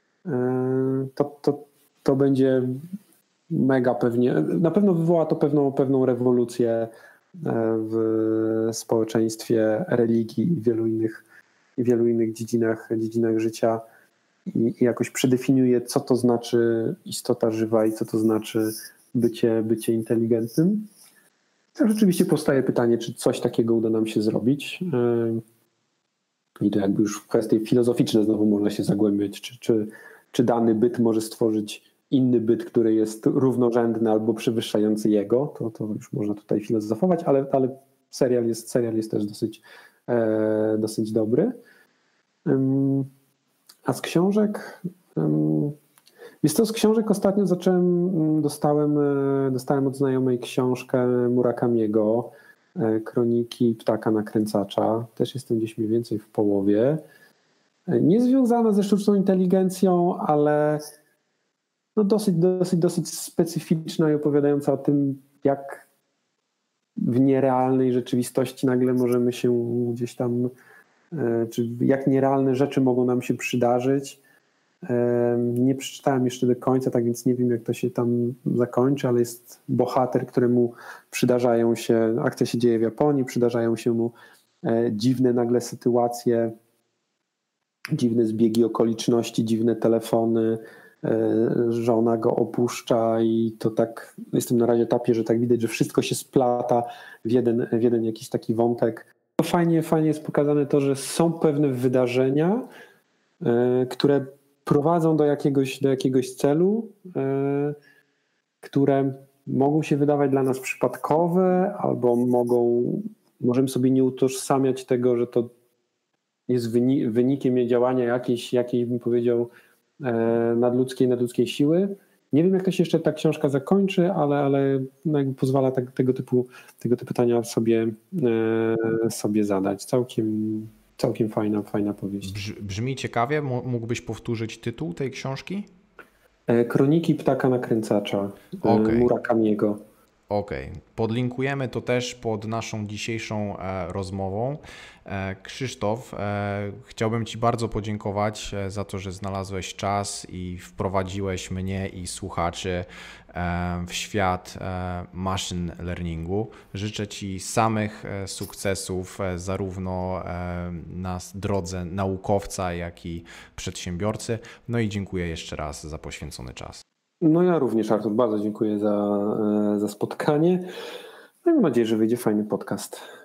to będzie mega pewnie, na pewno wywoła to pewną rewolucję w społeczeństwie, religii i wielu innych dziedzinach życia i jakoś przedefiniuje, co to znaczy istota żywa i co to znaczy bycie inteligentnym. To rzeczywiście powstaje pytanie, czy coś takiego uda nam się zrobić. I to jakby już w kwestie filozoficzne znowu można się zagłębiać, czy dany byt może stworzyć inny byt, który jest równorzędny albo przewyższający jego. To już można tutaj filozofować, ale serial jest też dosyć dobry. A z książek... Wiesz co, z książek ostatnio dostałem od znajomej książkę Murakamiego, Kroniki ptaka nakręcacza. Też jestem gdzieś mniej więcej w połowie. Nie związana ze sztuczną inteligencją, ale no dosyć specyficzna i opowiadająca o tym, w nierealnej rzeczywistości nagle możemy się gdzieś tam, czy jak nierealne rzeczy mogą nam się przydarzyć. Nie przeczytałem jeszcze do końca, tak więc nie wiem, jak to się tam zakończy, ale jest bohater, któremu przydarzają się, akcja się dzieje w Japonii, przydarzają się mu dziwne nagle sytuacje, dziwne zbiegi okoliczności, dziwne telefony, żona go opuszcza i to tak, jestem na razie etapie, że tak widać, że wszystko się splata w jeden jakiś taki wątek. To fajnie jest pokazane to, że są pewne wydarzenia, które prowadzą do jakiegoś celu, które mogą się wydawać dla nas przypadkowe, albo możemy sobie nie utożsamiać tego, że to jest wynikiem działania jakiej bym powiedział nadludzkiej siły. Nie wiem, jak to się jeszcze ta książka zakończy, ale no jakby pozwala tego typu pytania sobie zadać. Całkiem fajna powieść. Brzmi ciekawie. Mógłbyś powtórzyć tytuł tej książki? Kroniki ptaka nakręcacza Murakamiego. Okej. Podlinkujemy to też pod naszą dzisiejszą rozmową. Krzysztof, chciałbym Ci bardzo podziękować za to, że znalazłeś czas i wprowadziłeś mnie i słuchaczy w świat machine learningu. Życzę Ci samych sukcesów zarówno na drodze naukowca, jak i przedsiębiorcy. No i dziękuję jeszcze raz za poświęcony czas. No ja również, Artur, bardzo dziękuję za spotkanie. No i mam nadzieję, że wyjdzie fajny podcast.